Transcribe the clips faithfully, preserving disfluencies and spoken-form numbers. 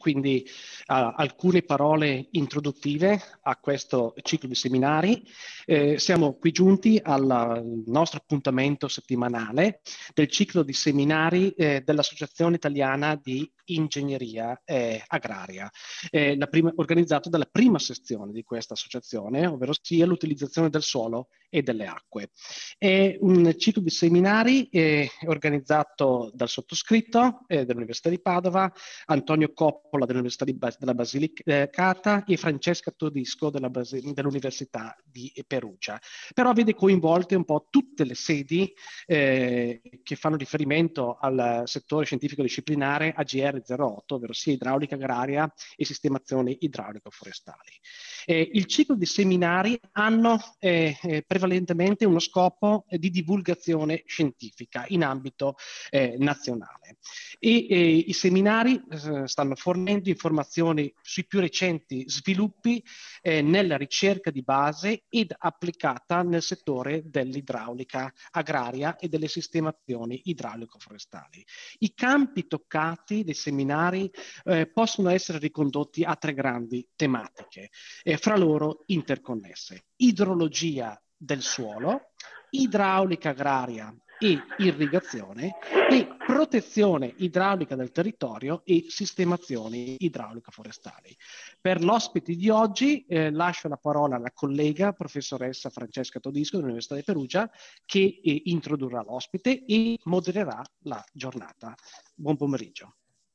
quindi uh, alcune parole introduttive a questo ciclo di seminari. Eh, siamo qui giunti al, al nostro appuntamento settimanale del ciclo di seminari eh, dell'Associazione Italiana di Ingegneria eh, Agraria, eh, la prima, organizzato dalla prima sezione di questa associazione, ovvero sia l'utilizzazione del suolo e delle acque. È un ciclo di seminari eh, organizzato dal sottoscritto eh, dell'Università di Padova, Antonio Coppola dell'Università di Bas- della Basilicata e Francesca Todisco della Basi- dell'Università di Perugia. Però vede coinvolte un po' tutte le sedi eh, che fanno riferimento al settore scientifico disciplinare A G R zero otto, ovvero sia idraulica agraria e sistemazioni idraulico-forestali. Eh, il ciclo di seminari hanno eh, eh, prevalentemente uno scopo eh, di divulgazione scientifica in ambito eh, nazionale e eh, i seminari eh, stanno fornendo informazioni sui più recenti sviluppi eh, nella ricerca di base ed applicata nel settore dell'idraulica agraria e delle sistemazioni idraulico-forestali. I campi toccati dei seminari eh, possono essere ricondotti a tre grandi tematiche, eh, fra loro interconnesse: idrologia del suolo, idraulica agraria e irrigazione e protezione idraulica del territorio e sistemazioni idraulico-forestali. Per l'ospite di oggi eh, lascio la parola alla collega professoressa Francesca Todisco dell'Università di Perugia, che eh, introdurrà l'ospite e modererà la giornata. Buon pomeriggio.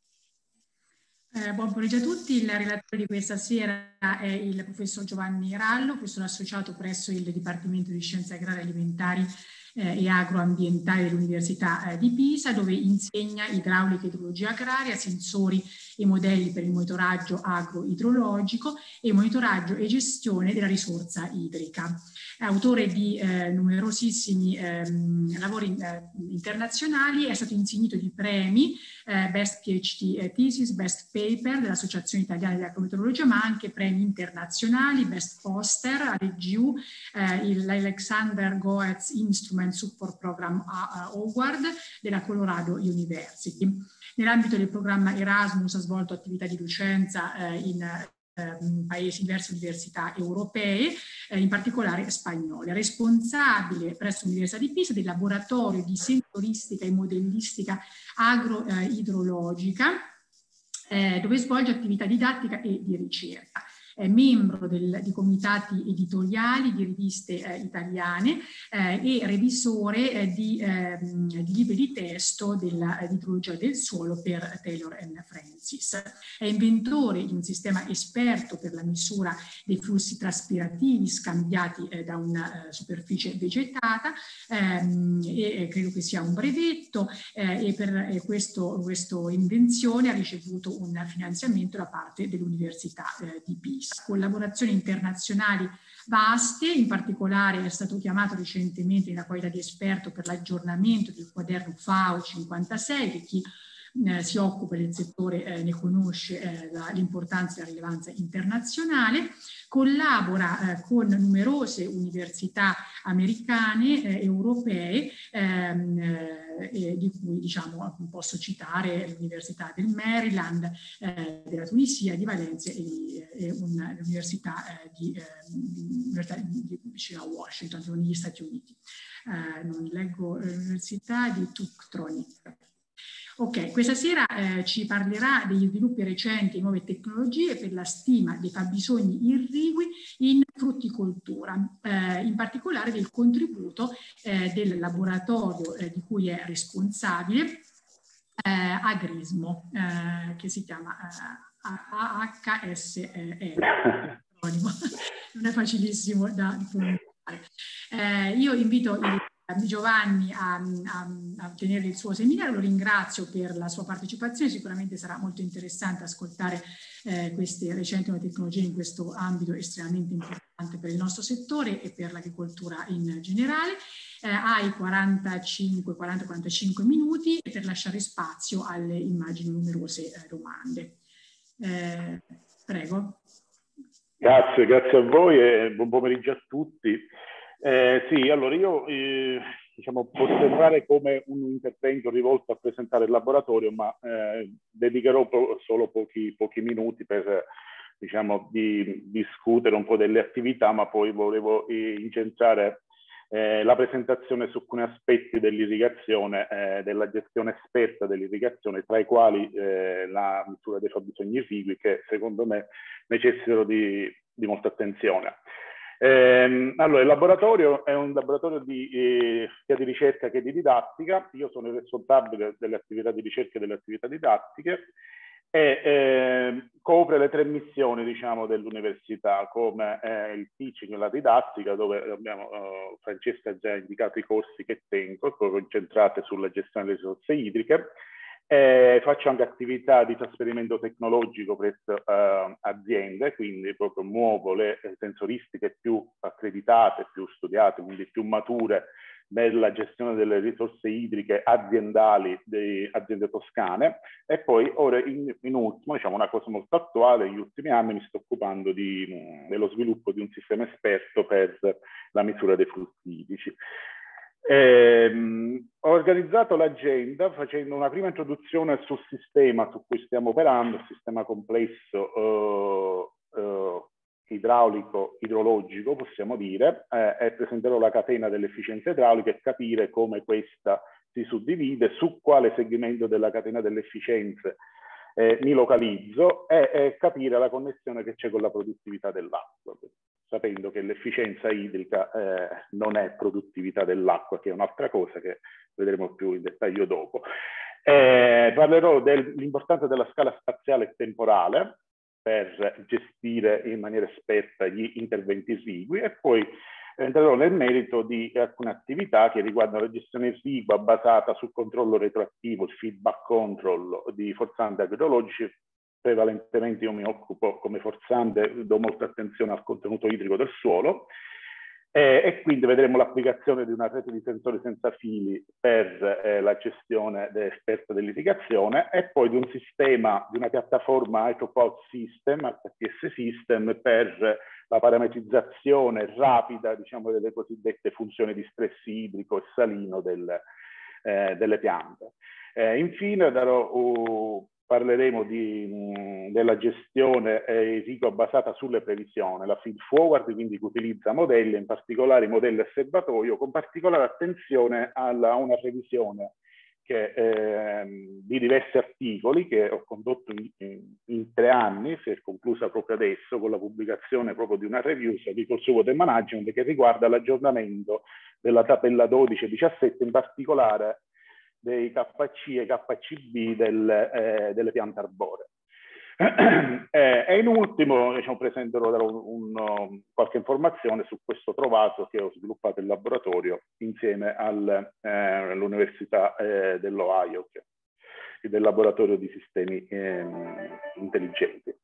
Eh, buon pomeriggio a tutti. Il relatore di questa sera è il professor Giovanni Rallo, professore associato presso il Dipartimento di Scienze Agrarie Alimentari eh, e Agroambientali dell'Università eh, di Pisa, dove insegna idraulica e idrologia agraria, sensori e modelli per il monitoraggio agro-idrologico e monitoraggio e gestione della risorsa idrica. È autore di eh, numerosissimi ehm, lavori eh, internazionali, è stato insignito di premi eh, Best PhD eh, Thesis, Best Paper dell'Associazione Italiana di Agrometeorologia, ma anche premi internazionali, Best Poster a R G U, eh, l'Alexander Goetz Instrument Support Program Award della Colorado University. Nell'ambito del programma Erasmus ha svolto attività di docenza eh, in in paesi, diverse università europee, eh, in particolare spagnole. Responsabile presso l'Università di Pisa del laboratorio di sensoristica e modellistica agro-idrologica, eh, dove svolge attività didattica e di ricerca. È membro del, di comitati editoriali di riviste eh, italiane eh, e revisore eh, di, eh, di libri di testo dell'idrologia del suolo per Taylor and Francis. È inventore di un sistema esperto per la misura dei flussi traspirativi scambiati eh, da una eh, superficie vegetata ehm, e credo che sia un brevetto eh, e per eh, questo, questa invenzione ha ricevuto un finanziamento da parte dell'Università eh, di Pisa. Collaborazioni internazionali vaste, in particolare è stato chiamato recentemente nella qualità di esperto per l'aggiornamento del quaderno FAO cinquantasei, che chi eh, si occupa del settore eh, ne conosce eh, l'importanza e la rilevanza internazionale. Collabora eh, con numerose università americane, eh, europee, ehm, eh, di cui diciamo, posso citare l'Università del Maryland, eh, della Tunisia, di Valencia e, e l'Università eh, di, eh, di, vicino a Washington, negli Stati Uniti. Eh, non leggo l'Università di Tuktronic. Ok, questa sera eh, ci parlerà degli sviluppi recenti e nuove tecnologie per la stima dei fabbisogni irrigui in frutticoltura, eh, in particolare del contributo eh, del laboratorio eh, di cui è responsabile eh, Agrismo, eh, che si chiama eh, H S E. Non è facilissimo da pronunciare. Eh, io invito il Giovanni a, a, a tenere il suo seminario, lo ringrazio per la sua partecipazione, sicuramente sarà molto interessante ascoltare eh, queste recenti tecnologie in questo ambito estremamente importante per il nostro settore e per l'agricoltura in generale. Eh, hai quarantacinque quaranta quarantacinque minuti per lasciare spazio alle immagini numerose eh, domande. Eh, prego. Grazie, grazie a voi e buon pomeriggio a tutti. Eh, sì, allora io eh, diciamo, può sembrare come un intervento rivolto a presentare il laboratorio, ma eh, dedicherò po solo pochi, pochi minuti per, diciamo, di discutere un po' delle attività, ma poi volevo eh, incentrare eh, la presentazione su alcuni aspetti dell'irrigazione, eh, della gestione esperta dell'irrigazione, tra i quali eh, la misura dei fabbisogni irrigui, che secondo me necessitano di, di molta attenzione. Eh, allora, il laboratorio è un laboratorio di, eh, sia di ricerca che di didattica. Io sono il responsabile delle attività di ricerca e delle attività didattiche e eh, copre le tre missioni, diciamo, dell'università, come eh, il teaching e la didattica, dove abbiamo, eh, Francesca ha già indicato i corsi che tengo, concentrate sulla gestione delle risorse idriche. Eh, faccio anche attività di trasferimento tecnologico presso eh, aziende, quindi proprio muovo le sensoristiche più accreditate, più studiate, quindi più mature nella gestione delle risorse idriche aziendali di aziende toscane. E poi ora in, in ultimo, diciamo una cosa molto attuale, negli ultimi anni mi sto occupando di, dello sviluppo di un sistema esperto per la misura dei flussi idrici. Eh, ho organizzato l'agenda facendo una prima introduzione sul sistema su cui stiamo operando, il sistema complesso eh, eh, idraulico, idrologico, possiamo dire, eh, e presenterò la catena dell'efficienza idraulica e capire come questa si suddivide, su quale segmento della catena delle efficienze eh, mi localizzo e, e capire la connessione che c'è con la produttività dell'acqua, sapendo che l'efficienza idrica eh, non è produttività dell'acqua, che è un'altra cosa che vedremo più in dettaglio dopo. Eh, parlerò dell'importanza della scala spaziale e temporale per gestire in maniera esperta gli interventi irrigui e poi entrerò nel merito di alcune attività che riguardano la gestione irrigua basata sul controllo retroattivo, il feedback control di forzanti agrologici. Prevalentemente io mi occupo come forzante, do molta attenzione al contenuto idrico del suolo eh, e quindi vedremo l'applicazione di una rete di sensori senza fili per eh, la gestione esperta dell'irrigazione e poi di un sistema, di una piattaforma HydroPod System, H P S System, per la parametrizzazione rapida, diciamo, delle cosiddette funzioni di stress idrico e salino del, eh, delle piante. Eh, infine darò uh, parleremo di, mh, della gestione eh, irrigua basata sulle previsioni, la feed forward, quindi che utilizza modelli, in particolare i modelli a serbatoio, con particolare attenzione alla, a una revisione che, eh, di diversi articoli che ho condotto in, in, in tre anni, si è conclusa proprio adesso con la pubblicazione proprio di una review su Agriculture Water Management che riguarda l'aggiornamento della tabella dodici e diciassette, in particolare dei K C e K C B del, eh, delle piante arboree. eh, e in ultimo, diciamo, presenterò un, un, qualche informazione su questo trovato che ho sviluppato in laboratorio insieme all'Università eh, eh, dell'Ohio, che è del laboratorio di sistemi eh, intelligenti.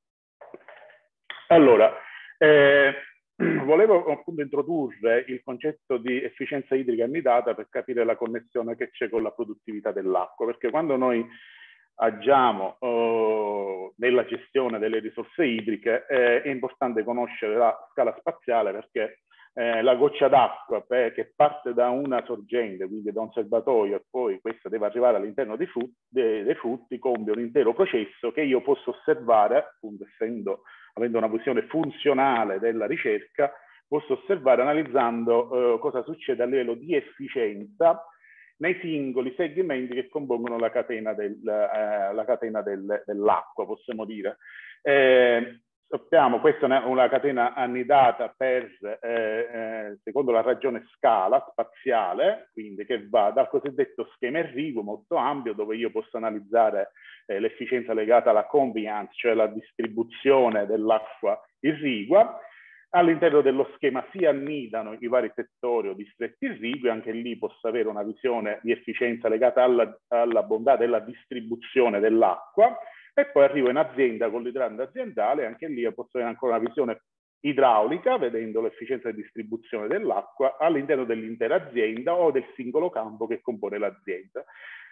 Allora, eh, volevo appunto introdurre il concetto di efficienza idrica annidata per capire la connessione che c'è con la produttività dell'acqua, perché quando noi agiamo eh, nella gestione delle risorse idriche eh, è importante conoscere la scala spaziale, perché eh, la goccia d'acqua che parte da una sorgente, quindi da un serbatoio, e poi questa deve arrivare all'interno dei frutti, dei, dei frutti, compie un intero processo che io posso osservare, appunto essendo avendo una visione funzionale della ricerca, posso osservare analizzando eh, cosa succede a livello di efficienza nei singoli segmenti che compongono la catena, del, eh, la catena del, dell'acqua, possiamo dire. Eh, sappiamo, questa è una catena annidata per, eh, eh, secondo la ragione scala spaziale, quindi che va dal cosiddetto schema irriguo molto ampio, dove io posso analizzare eh, l'efficienza legata alla convenience, cioè la distribuzione dell'acqua irrigua. All'interno dello schema si annidano i vari settori o distretti irrigui, anche lì posso avere una visione di efficienza legata alla, alla bontà della distribuzione dell'acqua, e poi arrivo in azienda con l'idrante aziendale, anche lì posso avere ancora una visione idraulica, vedendo l'efficienza di distribuzione dell'acqua all'interno dell'intera azienda o del singolo campo che compone l'azienda.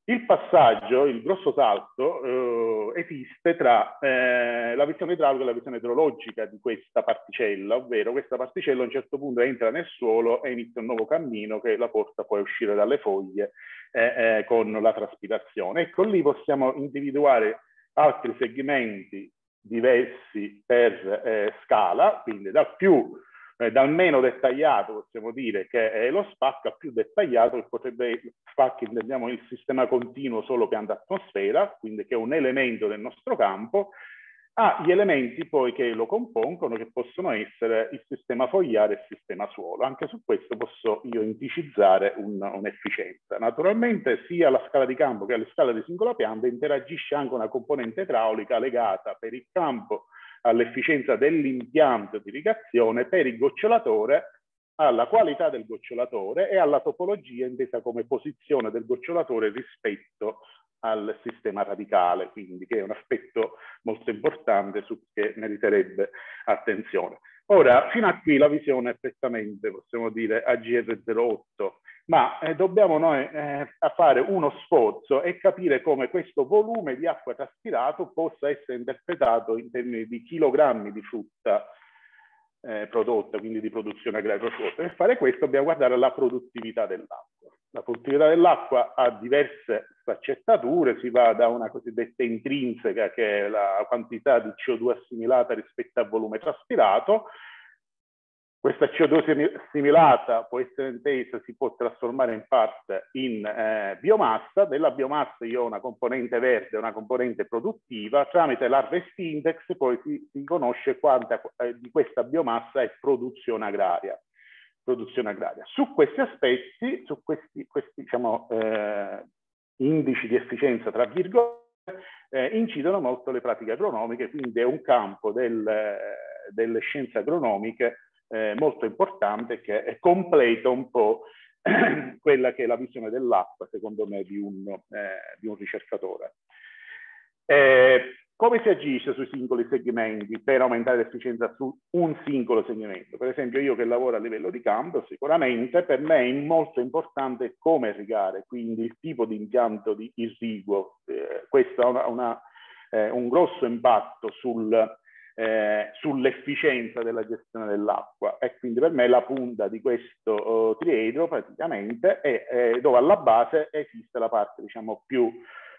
Il passaggio, il grosso salto, eh, esiste tra eh, la visione idraulica e la visione idrologica di questa particella, ovvero questa particella a un certo punto entra nel suolo e inizia un nuovo cammino che la porta poi a uscire dalle foglie eh, eh, con la traspirazione. Ecco, lì possiamo individuare altri segmenti diversi per eh, scala, quindi dal più Eh, dal meno dettagliato possiamo dire che è lo S P A C, a più dettagliato che potrebbe, S P A C intendiamo il sistema continuo solo pianta-atmosfera, quindi che è un elemento del nostro campo, ha gli elementi poi che lo compongono, che possono essere il sistema fogliare e il sistema suolo. Anche su questo posso io indicizzare un'efficienza. Un Naturalmente sia alla scala di campo che alla scala di singola pianta interagisce anche una componente idraulica legata per il campo all'efficienza dell'impianto di irrigazione, per il gocciolatore alla qualità del gocciolatore e alla topologia intesa come posizione del gocciolatore rispetto al sistema radicale, quindi che è un aspetto molto importante su che meriterebbe attenzione. Ora, fino a qui la visione è prettamente, possiamo dire, A G R zero otto, ma eh, dobbiamo noi eh, fare uno sforzo e capire come questo volume di acqua traspirato possa essere interpretato in termini di chilogrammi di frutta eh, prodotta, quindi di produzione agraria prodotta. Per fare questo dobbiamo guardare la produttività dell'acqua. La produttività dell'acqua ha diverse sfaccettature, si va da una cosiddetta intrinseca, che è la quantità di C O due assimilata rispetto al volume traspirato. Questa C O due assimilata può essere intesa, si può trasformare in parte in eh, biomassa. Della biomassa io ho una componente verde, una componente produttiva. Tramite l'Harvest Index poi si, si conosce quanta eh, di questa biomassa è produzione agraria. produzione agraria. Su questi aspetti, su questi, questi diciamo, eh, indici di efficienza, tra virgolette, eh, incidono molto le pratiche agronomiche, quindi è un campo del, delle scienze agronomiche eh, molto importante, che completa un po' quella che è la visione dell'acqua, secondo me, di un, eh, di un ricercatore. Eh, Come si agisce sui singoli segmenti per aumentare l'efficienza su un singolo segmento? Per esempio, io che lavoro a livello di campo, sicuramente per me è molto importante come irrigare, quindi il tipo di impianto di irriguo. Eh, questo ha una, una, eh, un grosso impatto sul, eh, sull'efficienza della gestione dell'acqua, e quindi per me la punta di questo uh, triedro praticamente è, è dove alla base esiste la parte, diciamo, più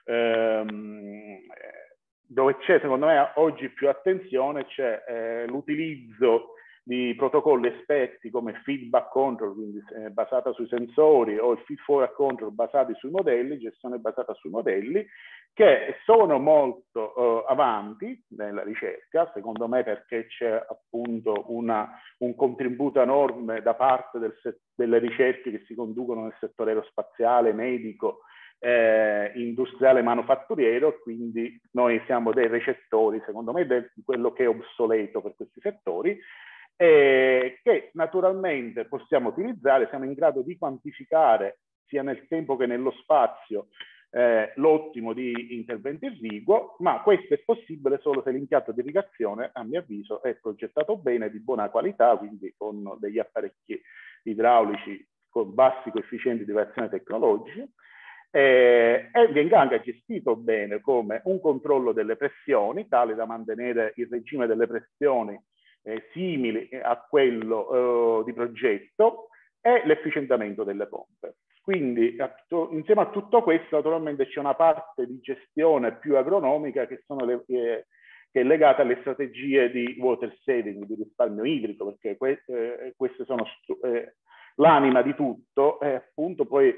ehm, dove c'è, secondo me, oggi più attenzione, c'è eh, l'utilizzo di protocolli esperti come feedback control, quindi eh, basata sui sensori, o il feed forward control basati sui modelli, gestione basata sui modelli, che sono molto eh, avanti nella ricerca, secondo me, perché c'è appunto una, un contributo enorme da parte del, delle ricerche che si conducono nel settore aerospaziale, medico, Eh, industriale, manufatturiero, quindi noi siamo dei recettori, secondo me, di quello che è obsoleto per questi settori, eh, che naturalmente possiamo utilizzare, siamo in grado di quantificare sia nel tempo che nello spazio eh, l'ottimo di intervento irriguo, ma questo è possibile solo se l'impianto di irrigazione, a mio avviso, è progettato bene, di buona qualità, quindi con degli apparecchi idraulici con bassi coefficienti di variazione tecnologici, Eh, e venga anche gestito bene come un controllo delle pressioni, tale da mantenere il regime delle pressioni eh, simili a quello eh, di progetto, e l'efficientamento delle pompe. Quindi a tutto, insieme a tutto questo naturalmente c'è una parte di gestione più agronomica che, sono le, eh, che è legata alle strategie di water saving, di risparmio idrico, perché que eh, queste sono eh, l'anima di tutto, e appunto poi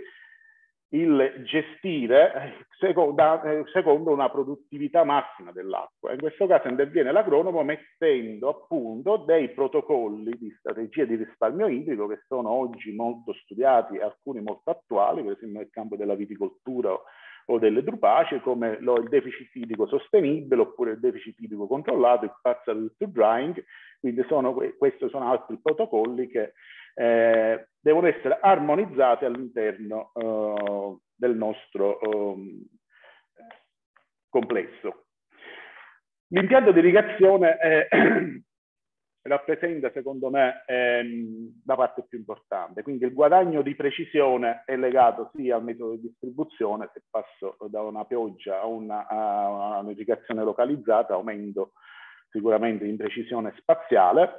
il gestire secondo, secondo una produttività massima dell'acqua. In questo caso interviene l'agronomo mettendo a punto dei protocolli di strategia di risparmio idrico che sono oggi molto studiati, alcuni molto attuali, per esempio nel campo della viticoltura o delle drupacee, come lo, il deficit idrico sostenibile oppure il deficit idrico controllato, il partial to drying. Quindi sono, questi sono altri protocolli che Eh, devono essere armonizzate all'interno uh, del nostro um, complesso. L'impianto di irrigazione è, rappresenta, secondo me, ehm, la parte più importante. Quindi il guadagno di precisione è legato sia al metodo di distribuzione, se passo da una pioggia a un'irrigazione localizzata, aumento sicuramente in precisione spaziale,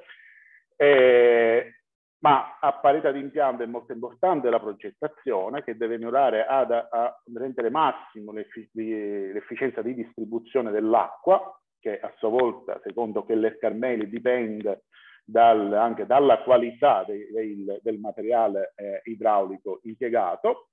eh, ma a parità di impianto è molto importante la progettazione, che deve mirare ad, a rendere massimo l'efficienza di distribuzione dell'acqua, che a sua volta, secondo Keller Carmeli, dipende dal, anche dalla qualità de, de, del materiale eh, idraulico impiegato,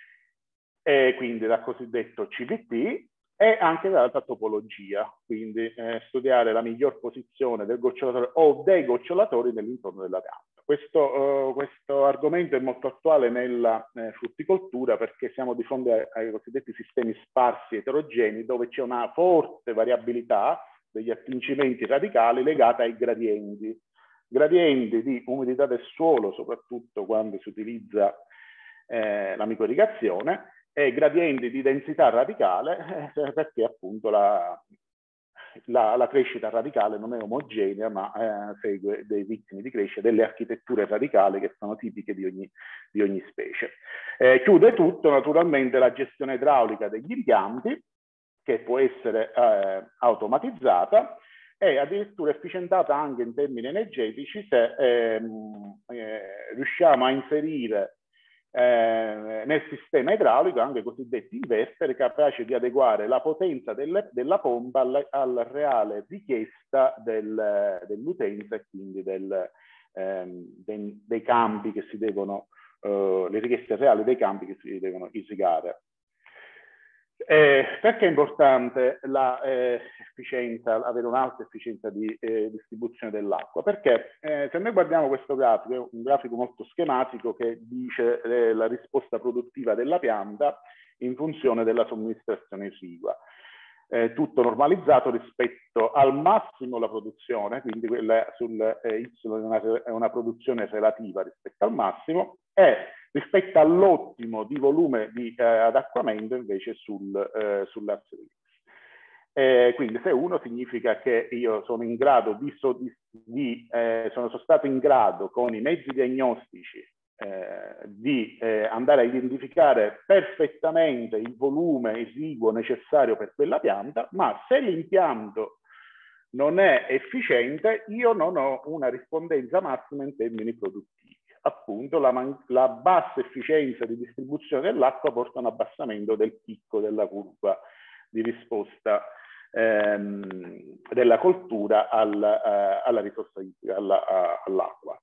e quindi dal cosiddetto C V T, e anche dalla topologia, quindi eh, studiare la miglior posizione del gocciolatore o dei gocciolatori nell'intorno della pianta. Questo, uh, questo argomento è molto attuale nella eh, frutticoltura, perché siamo di fronte ai, ai cosiddetti sistemi sparsi eterogenei, dove c'è una forte variabilità degli attingimenti radicali legata ai gradienti. Gradienti di umidità del suolo, soprattutto quando si utilizza eh, la microirrigazione, e gradienti di densità radicale, eh, perché appunto la, la, la crescita radicale non è omogenea, ma eh, segue dei ritmi di crescita, delle architetture radicali che sono tipiche di ogni, di ogni specie. Eh, chiude tutto naturalmente la gestione idraulica degli impianti, che può essere eh, automatizzata e addirittura efficientata anche in termini energetici se ehm, eh, riusciamo a inserire Eh, nel sistema idraulico anche cosiddetti inverter, capaci di adeguare la potenza delle, della pompa alla, alla reale richiesta del, dell'utenza, e quindi del, ehm, dei, dei campi che si devono, eh, le richieste reali dei campi che si devono irrigare. Eh, perché è importante l'efficienza, eh, avere un'alta efficienza di eh, distribuzione dell'acqua? Perché eh, se noi guardiamo questo grafico, è un grafico molto schematico che dice eh, la risposta produttiva della pianta in funzione della somministrazione irrigua. Eh, tutto normalizzato rispetto al massimo la produzione, quindi quella sul eh, Y è una, è una produzione relativa rispetto al massimo, e rispetto all'ottimo di volume di eh, adattamento invece sul, eh, sull'asse X. Eh, quindi se uno significa che io sono in grado di, di, di eh, sono stato in grado con i mezzi diagnostici eh, di eh, andare a identificare perfettamente il volume esiguo necessario per quella pianta, ma se l'impianto non è efficiente, io non ho una rispondenza massima in termini produttivi. Appunto la, la bassa efficienza di distribuzione dell'acqua porta a un abbassamento del picco della curva di risposta ehm, della coltura al, eh, alla risorsa idrica, all'acqua.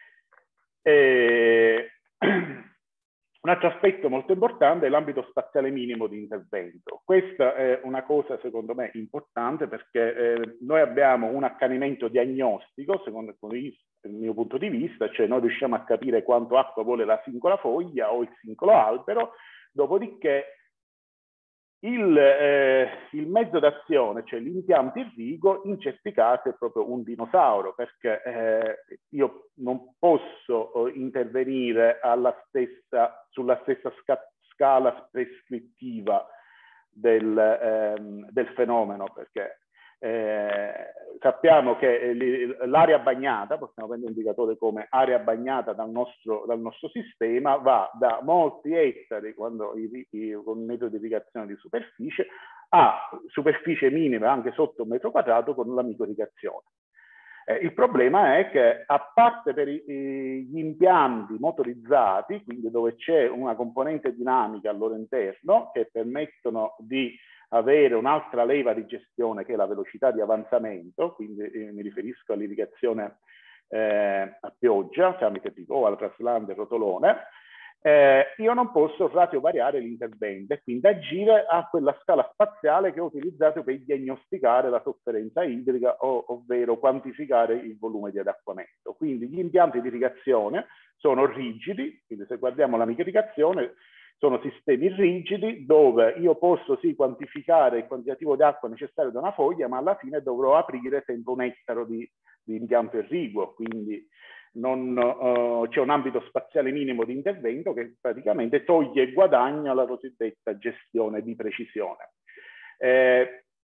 E... Un altro aspetto molto importante è l'ambito spaziale minimo di intervento. Questa è una cosa secondo me importante, perché eh, noi abbiamo un accanimento diagnostico, secondo il mio punto di vista, cioè noi riusciamo a capire quanto acqua vuole la singola foglia o il singolo albero, dopodiché il, eh, il mezzo d'azione, cioè l'impianto irrigo, in certi casi è proprio un dinosauro, perché eh, io non posso eh, intervenire alla stessa, sulla stessa sca scala prescrittiva del, ehm, del fenomeno, perché eh, sappiamo che l'area bagnata, possiamo prendere un indicatore come area bagnata dal nostro, dal nostro sistema, va da molti ettari quando i, i, con il metodo di irrigazione di superficie a superficie minima anche sotto un metro quadrato con la microirrigazione. Eh, il problema è che, a parte per i, gli impianti motorizzati, quindi dove c'è una componente dinamica al loro interno che permettono di avere un'altra leva di gestione, che è la velocità di avanzamento, quindi eh, mi riferisco all'irrigazione eh, a pioggia, tramite o alla traslante rotolone, eh, io non posso ratio variare l'intervento e quindi agire a quella scala spaziale che ho utilizzato per diagnosticare la sofferenza idrica, o, ovvero quantificare il volume di adattamento. Quindi gli impianti di irrigazione sono rigidi, quindi se guardiamo la microirrigazione, sono sistemi rigidi dove io posso sì quantificare il quantitativo di acqua necessario da una foglia, ma alla fine dovrò aprire sempre un ettaro di, di impianto irriguo, quindi uh, c'è un ambito spaziale minimo di intervento che praticamente toglie il guadagno alla cosiddetta gestione di precisione. Eh,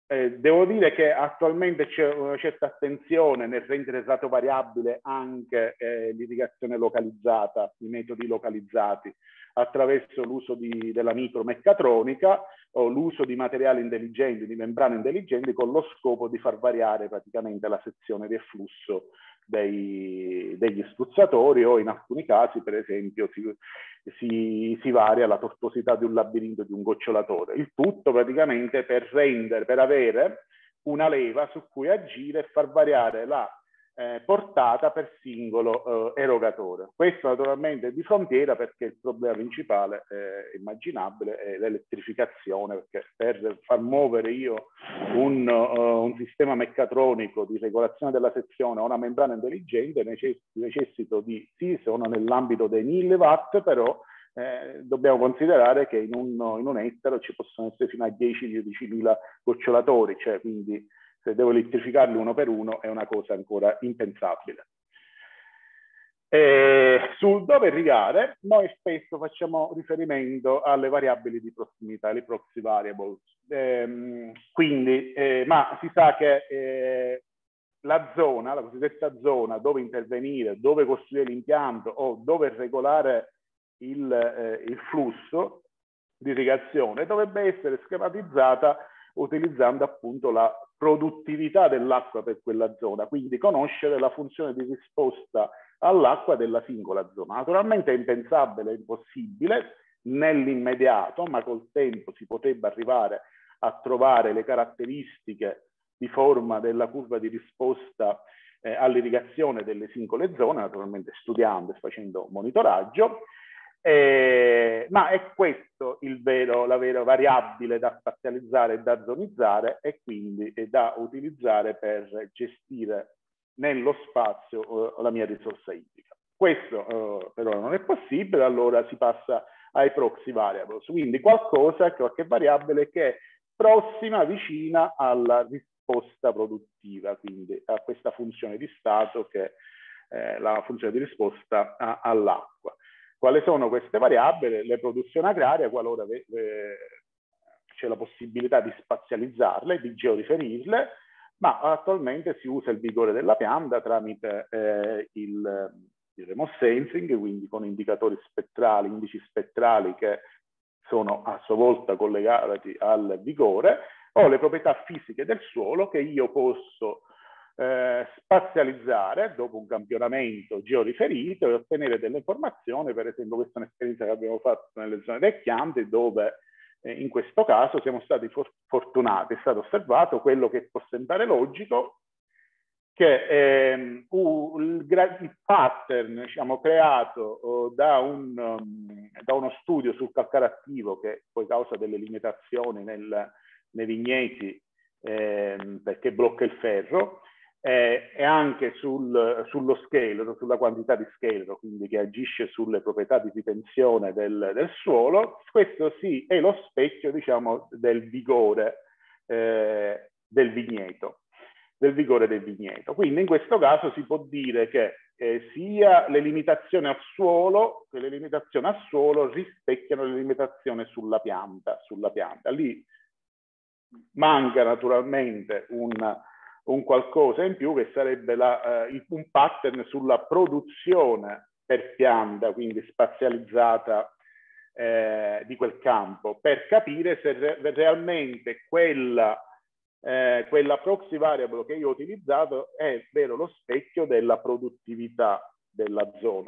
Eh, devo dire che attualmente c'è una certa attenzione nel rendere dato variabile anche eh, l'irrigazione localizzata, i metodi localizzati, attraverso l'uso della micromeccatronica o l'uso di materiali intelligenti, di membrane intelligenti, con lo scopo di far variare praticamente la sezione di efflusso dei, degli spruzzatori, o in alcuni casi, per esempio, si, si, si varia la tortuosità di un labirinto di un gocciolatore. Il tutto praticamente per rendere, per avere una leva su cui agire e far variare la eh, portata per singolo eh, erogatore. Questo naturalmente è di frontiera, perché il problema principale eh, immaginabile è l'elettrificazione, perché per far muovere io un, uh, un sistema meccatronico di regolazione della sezione o una membrana intelligente necessito di, sì, sono nell'ambito dei mille watt, però eh, dobbiamo considerare che in un, in un ettaro ci possono essere fino a dieci dodici mila gocciolatori, cioè quindi se devo elettrificarli uno per uno è una cosa ancora impensabile. E sul dove irrigare, noi spesso facciamo riferimento alle variabili di prossimità, le proxy variables. Ehm, quindi, eh, ma si sa che eh, la zona, la cosiddetta zona dove intervenire, dove costruire l'impianto o dove regolare il, eh, il flusso di irrigazione dovrebbe essere schematizzata utilizzando appunto la produttività dell'acqua per quella zona, quindi conoscere la funzione di risposta all'acqua della singola zona. Naturalmente è impensabile, è impossibile nell'immediato, ma col tempo si potrebbe arrivare a trovare le caratteristiche di forma della curva di risposta eh, all'irrigazione delle singole zone, naturalmente studiando e facendo monitoraggio. Eh, ma è questo il vero, la vera variabile da spazializzare e da zonizzare, e quindi è da utilizzare per gestire nello spazio eh, la mia risorsa idrica. Questo eh, però non è possibile, allora si passa ai proxy variables, quindi qualcosa, qualche variabile che è prossima, vicina alla risposta produttiva, quindi a questa funzione di stato che è la funzione di risposta all'acqua. Quali sono queste variabili? Le produzioni agrarie, qualora c'è la possibilità di spazializzarle, di georiferirle, ma attualmente si usa il vigore della pianta tramite eh, il, il remote sensing, quindi con indicatori spettrali, indici spettrali che sono a sua volta collegati al vigore, o le proprietà fisiche del suolo che io posso Eh, spazializzare dopo un campionamento georiferito e ottenere delle informazioni. Per esempio, questa è un'esperienza che abbiamo fatto nelle zone del Chianti, dove eh, in questo caso siamo stati for fortunati, è stato osservato quello che può sembrare logico, che eh, uh, il, il pattern, diciamo, creato uh, da, un, um, da uno studio sul calcare attivo, che poi causa delle limitazioni nel, nei vigneti eh, perché blocca il ferro, Eh, e anche sul, sullo scheletro, sulla quantità di scheletro, quindi che agisce sulle proprietà di ritenzione del, del suolo. Questo sì è lo specchio, diciamo, del vigore eh, del vigneto, del vigore del vigneto. Quindi in questo caso si può dire che eh, sia le limitazioni al suolo che le limitazioni al suolo rispecchiano le limitazioni sulla pianta, sulla pianta. Lì manca naturalmente un un qualcosa in più, che sarebbe la, eh, un pattern sulla produzione per pianta, quindi spazializzata eh, di quel campo, per capire se re realmente quella, eh, quella proxy variable che io ho utilizzato è vero lo specchio della produttività della zona.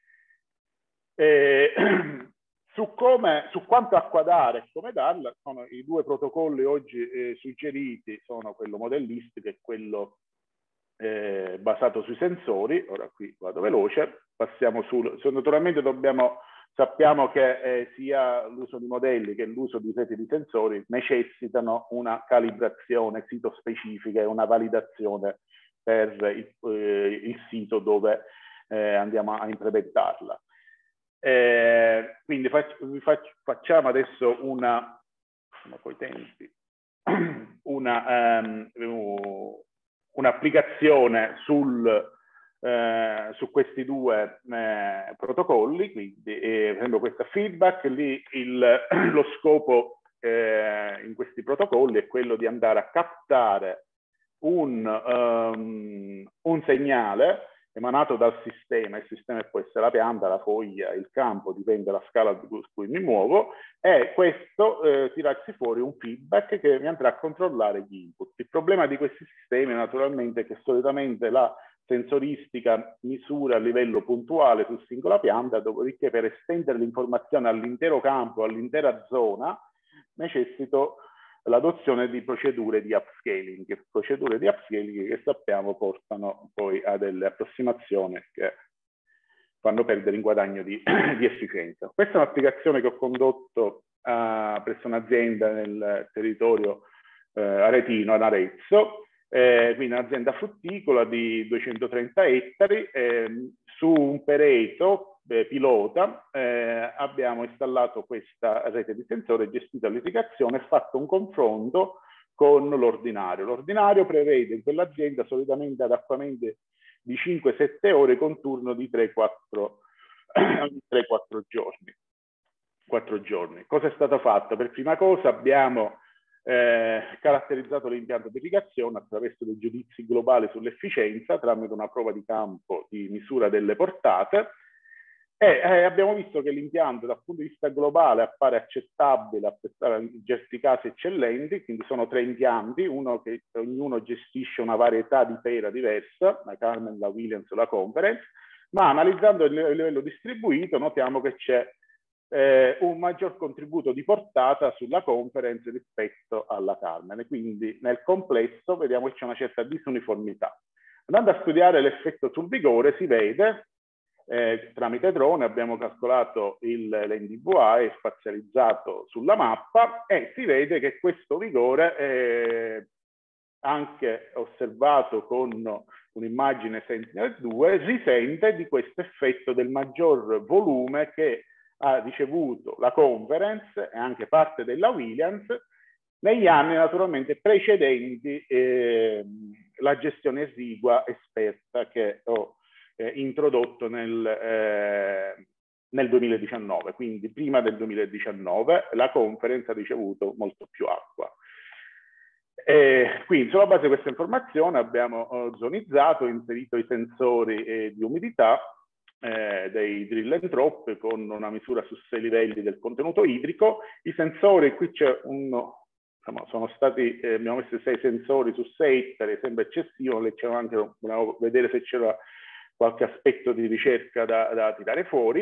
E, Su, come, su quanto acqua dare e come darla, sono i due protocolli oggi eh, suggeriti, sono quello modellistico e quello eh, basato sui sensori. Ora qui vado veloce, passiamo su, naturalmente dobbiamo, sappiamo che eh, sia l'uso di modelli che l'uso di reti di sensori necessitano una calibrazione sito-specifica e una validazione per il, eh, il sito dove eh, andiamo a implementarla. Eh, quindi faccio, faccio, facciamo adesso una, sono coi tempi, una, um, un'applicazione sul, eh, su questi due eh, protocolli. Quindi eh, prendo questa feedback, lì il, lo scopo eh, in questi protocolli è quello di andare a captare un, um, un segnale emanato dal sistema. Il sistema può essere la pianta, la foglia, il campo, dipende dalla scala su cui mi muovo, e questo eh, tirarsi fuori un feedback che mi andrà a controllare gli input. Il problema di questi sistemi naturalmente è che solitamente la sensoristica misura a livello puntuale su singola pianta, dopodiché per estendere l'informazione all'intero campo, all'intera zona, necessito l'adozione di procedure di upscaling, procedure di upscaling che sappiamo portano poi a delle approssimazioni che fanno perdere in guadagno di, di efficienza. Questa è un'applicazione che ho condotto uh, presso un'azienda nel territorio uh, aretino, ad Arezzo, eh, quindi un'azienda frutticola di duecentotrenta ettari, eh, su un pereto eh, pilota eh, abbiamo installato questa rete di sensore, gestita l'irrigazione e fatto un confronto con l'ordinario. L'ordinario prevede in quell'azienda solitamente adattamenti di cinque sette ore con turno di tre quattro giorni. quattro giorni. Cosa è stato fatto? Per prima cosa abbiamo eh, caratterizzato l'impianto di irrigazione attraverso dei giudizi globali sull'efficienza tramite una prova di campo di misura delle portate, e eh, abbiamo visto che l'impianto dal punto di vista globale appare accettabile, in certi casi eccellenti. Quindi sono tre impianti, uno che ognuno gestisce una varietà di pera diversa, la Carmen, la Williams o la Conference, ma analizzando il livello distribuito notiamo che c'è Eh, un maggior contributo di portata sulla Conference rispetto alla Carmen. Quindi nel complesso vediamo che c'è una certa disuniformità. Andando a studiare l'effetto sul vigore si vede, eh, tramite drone abbiamo calcolato l'N D V A e spazializzato sulla mappa, e si vede che questo vigore è anche osservato con un'immagine Sentinel due, risente di questo effetto del maggior volume che ha ricevuto la Conference e anche parte della Williams negli anni naturalmente precedenti eh, la gestione esigua esperta che ho eh, introdotto nel, eh, nel duemiladiciannove. Quindi prima del duemiladiciannove la Conference ha ricevuto molto più acqua. E quindi sulla base di questa informazione abbiamo eh, zonizzato, inserito i sensori eh, di umidità, Eh, dei drill and drop con una misura su sei livelli del contenuto idrico. I sensori, qui c'è uno, insomma, sono stati, eh, abbiamo messo sei sensori su sei ettari, sembra eccessivo, c'era anche, volevo vedere se c'era qualche aspetto di ricerca da, da tirare fuori,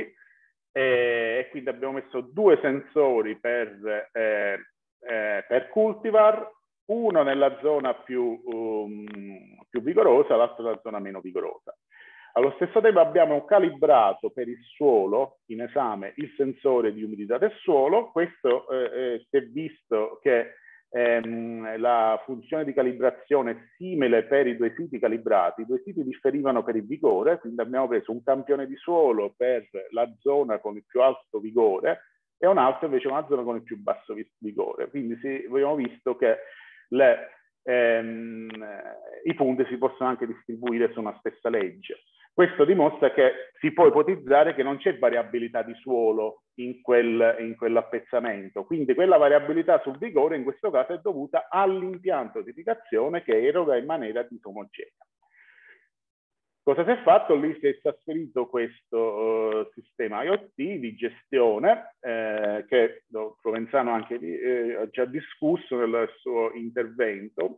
e eh, quindi abbiamo messo due sensori per, eh, eh, per cultivar, uno nella zona più, um, più vigorosa, l'altro nella zona meno vigorosa. Allo stesso tempo abbiamo calibrato per il suolo in esame il sensore di umidità del suolo. Questo eh, eh, si è visto che ehm, la funzione di calibrazione è simile per i due siti calibrati. I due siti differivano per il vigore, quindi abbiamo preso un campione di suolo per la zona con il più alto vigore e un altro invece una zona con il più basso vigore. Quindi sì, abbiamo visto che le, ehm, i punti si possono anche distribuire su una stessa legge. Questo dimostra che si può ipotizzare che non c'è variabilità di suolo in, quel, in quell'appezzamento, quindi quella variabilità sul vigore in questo caso è dovuta all'impianto di irrigazione che eroga in maniera disomogenea. Cosa si è fatto? Lì si è trasferito questo uh, sistema I O T di gestione eh, che Provenzano anche lì eh, ha già discusso nel suo intervento,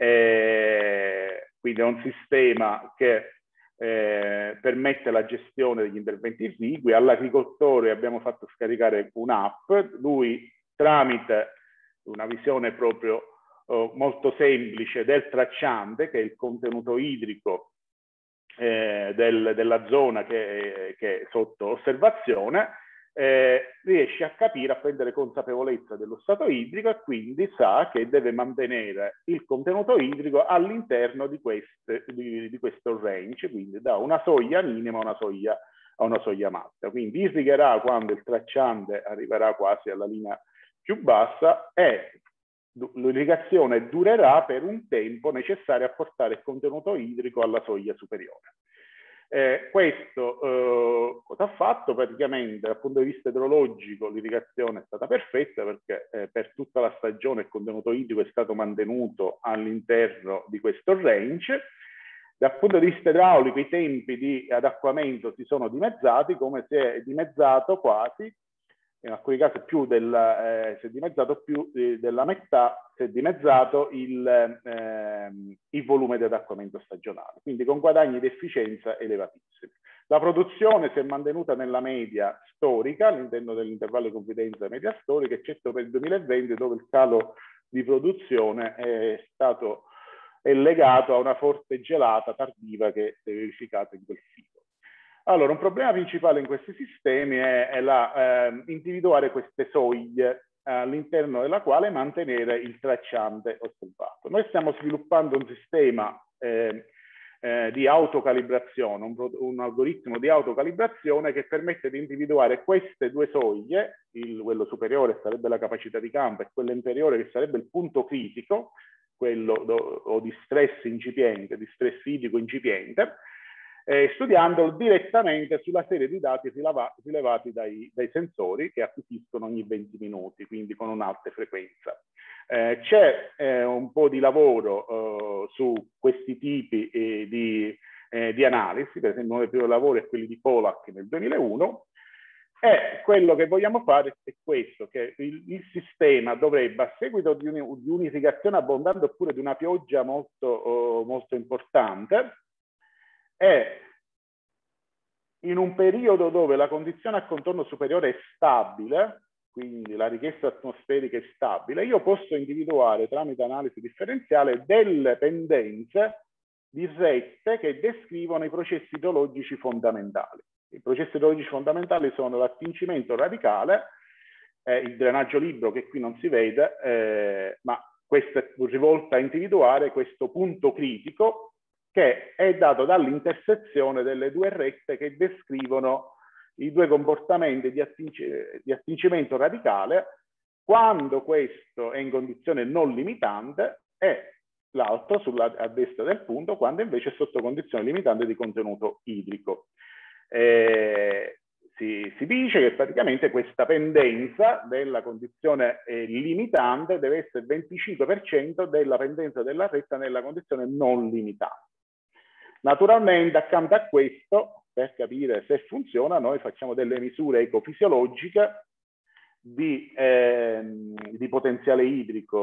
eh, quindi è un sistema che Eh, permette la gestione degli interventi irrigui. All'agricoltore abbiamo fatto scaricare un'app, lui tramite una visione proprio eh, molto semplice del tracciante, che è il contenuto idrico eh, del, della zona che, che è sotto osservazione, eh, riesce a capire, a prendere consapevolezza dello stato idrico e quindi sa che deve mantenere il contenuto idrico all'interno di, di, di questo range, quindi da una soglia minima a una soglia, a una soglia massima. Quindi irrigherà quando il tracciante arriverà quasi alla linea più bassa e l'irrigazione durerà per un tempo necessario a portare il contenuto idrico alla soglia superiore. Eh, questo eh, cosa ha fatto? Praticamente dal punto di vista idrologico l'irrigazione è stata perfetta, perché eh, per tutta la stagione il contenuto idrico è stato mantenuto all'interno di questo range. Dal punto di vista idraulico i tempi di adattamento si sono dimezzati, come si è dimezzato quasi, in alcuni casi più del, eh, si è dimezzato più eh, della metà, si è dimezzato il, eh, il volume di adattamento stagionale, quindi con guadagni di efficienza elevatissimi. La produzione si è mantenuta nella media storica, all'interno dell'intervallo di confidenza media storica, eccetto per il duemilaventi, dove il calo di produzione è stato è legato a una forte gelata tardiva che si è verificata in quel sito. Allora, un problema principale in questi sistemi è, è la, eh, individuare queste soglie eh, all'interno della quale mantenere il tracciante osservato. Noi stiamo sviluppando un sistema eh, eh, di autocalibrazione, un, un algoritmo di autocalibrazione che permette di individuare queste due soglie, il, quello superiore sarebbe la capacità di campo e quello inferiore che sarebbe il punto critico, quello do, o di stress incipiente, di stress idrico incipiente, Eh, studiandolo direttamente sulla serie di dati rileva rilevati dai, dai sensori che acquisiscono ogni venti minuti, quindi con un'alta frequenza. Eh, C'è eh, un po' di lavoro eh, su questi tipi eh, di, eh, di analisi, per esempio uno dei primi lavori è quelli di Pollack nel duemilauno, e quello che vogliamo fare è questo, che il, il sistema dovrebbe, a seguito di un'irrigazione abbondante oppure di una pioggia molto, oh, molto importante, è in un periodo dove la condizione a contorno superiore è stabile, quindi la richiesta atmosferica è stabile, io posso individuare tramite analisi differenziale delle pendenze di rette che descrivono i processi idrologici fondamentali. I processi idrologici fondamentali sono l'attingimento radicale, eh, il drenaggio libero che qui non si vede, eh, ma questo è rivolto a individuare questo punto critico che è dato dall'intersezione delle due rette che descrivono i due comportamenti di, atting di attingimento radicale, quando questo è in condizione non limitante, e l'altro a destra del punto, quando invece è sotto condizione limitante di contenuto idrico. Eh, si, si dice che praticamente questa pendenza della condizione eh, limitante deve essere il venticinque per cento della pendenza della retta nella condizione non limitante. Naturalmente, accanto a questo, per capire se funziona, noi facciamo delle misure ecofisiologiche di, eh, di potenziale idrico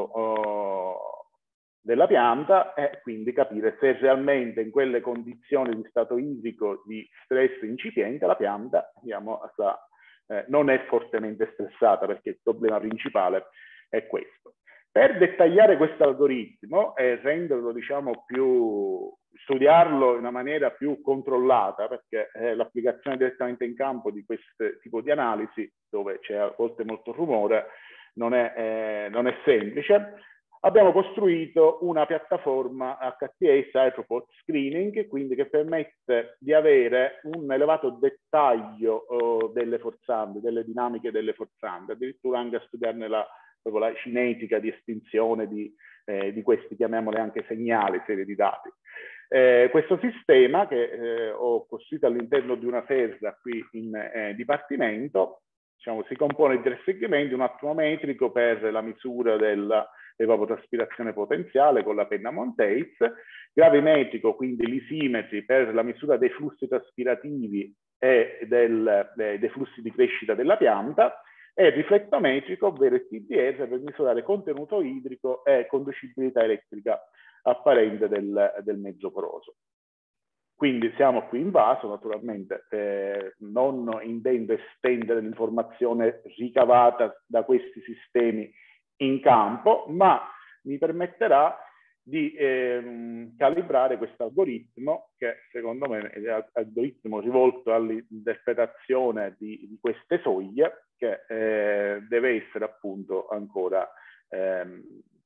oh, della pianta, e quindi capire se realmente in quelle condizioni di stato idrico di stress incipiente la pianta diciamo, sta, eh, non è fortemente stressata, perché il problema principale è questo. Per dettagliare questo algoritmo e renderlo, diciamo, più, studiarlo in una maniera più controllata, perché eh, l'applicazione direttamente in campo di questo tipo di analisi, dove c'è a volte molto rumore, non è, eh, non è semplice, abbiamo costruito una piattaforma H T S, Hydroport Screening, quindi che permette di avere un elevato dettaglio oh, delle forzande, delle dinamiche delle forzande, addirittura anche a studiarne la proprio la cinetica di estinzione di, eh, di questi, chiamiamole anche segnali, serie di dati. Eh, questo sistema che eh, ho costruito all'interno di una serra qui in eh, dipartimento, diciamo, si compone di tre segmenti: un atmometrico per la misura dell'evapotraspirazione potenziale con la penna Monteith, gravimetrico, quindi l'isimetri per la misura dei flussi traspirativi e del, dei, dei flussi di crescita della pianta, e riflettometrico, ovvero il T D R, per misurare contenuto idrico e conducibilità elettrica apparente del, del mezzo poroso. Quindi siamo qui in vaso, naturalmente eh, non intendo estendere l'informazione ricavata da questi sistemi in campo, ma mi permetterà di ehm, calibrare questo algoritmo, che secondo me è l'algoritmo rivolto all'interpretazione di, di queste soglie, che eh, deve essere appunto ancora ehm,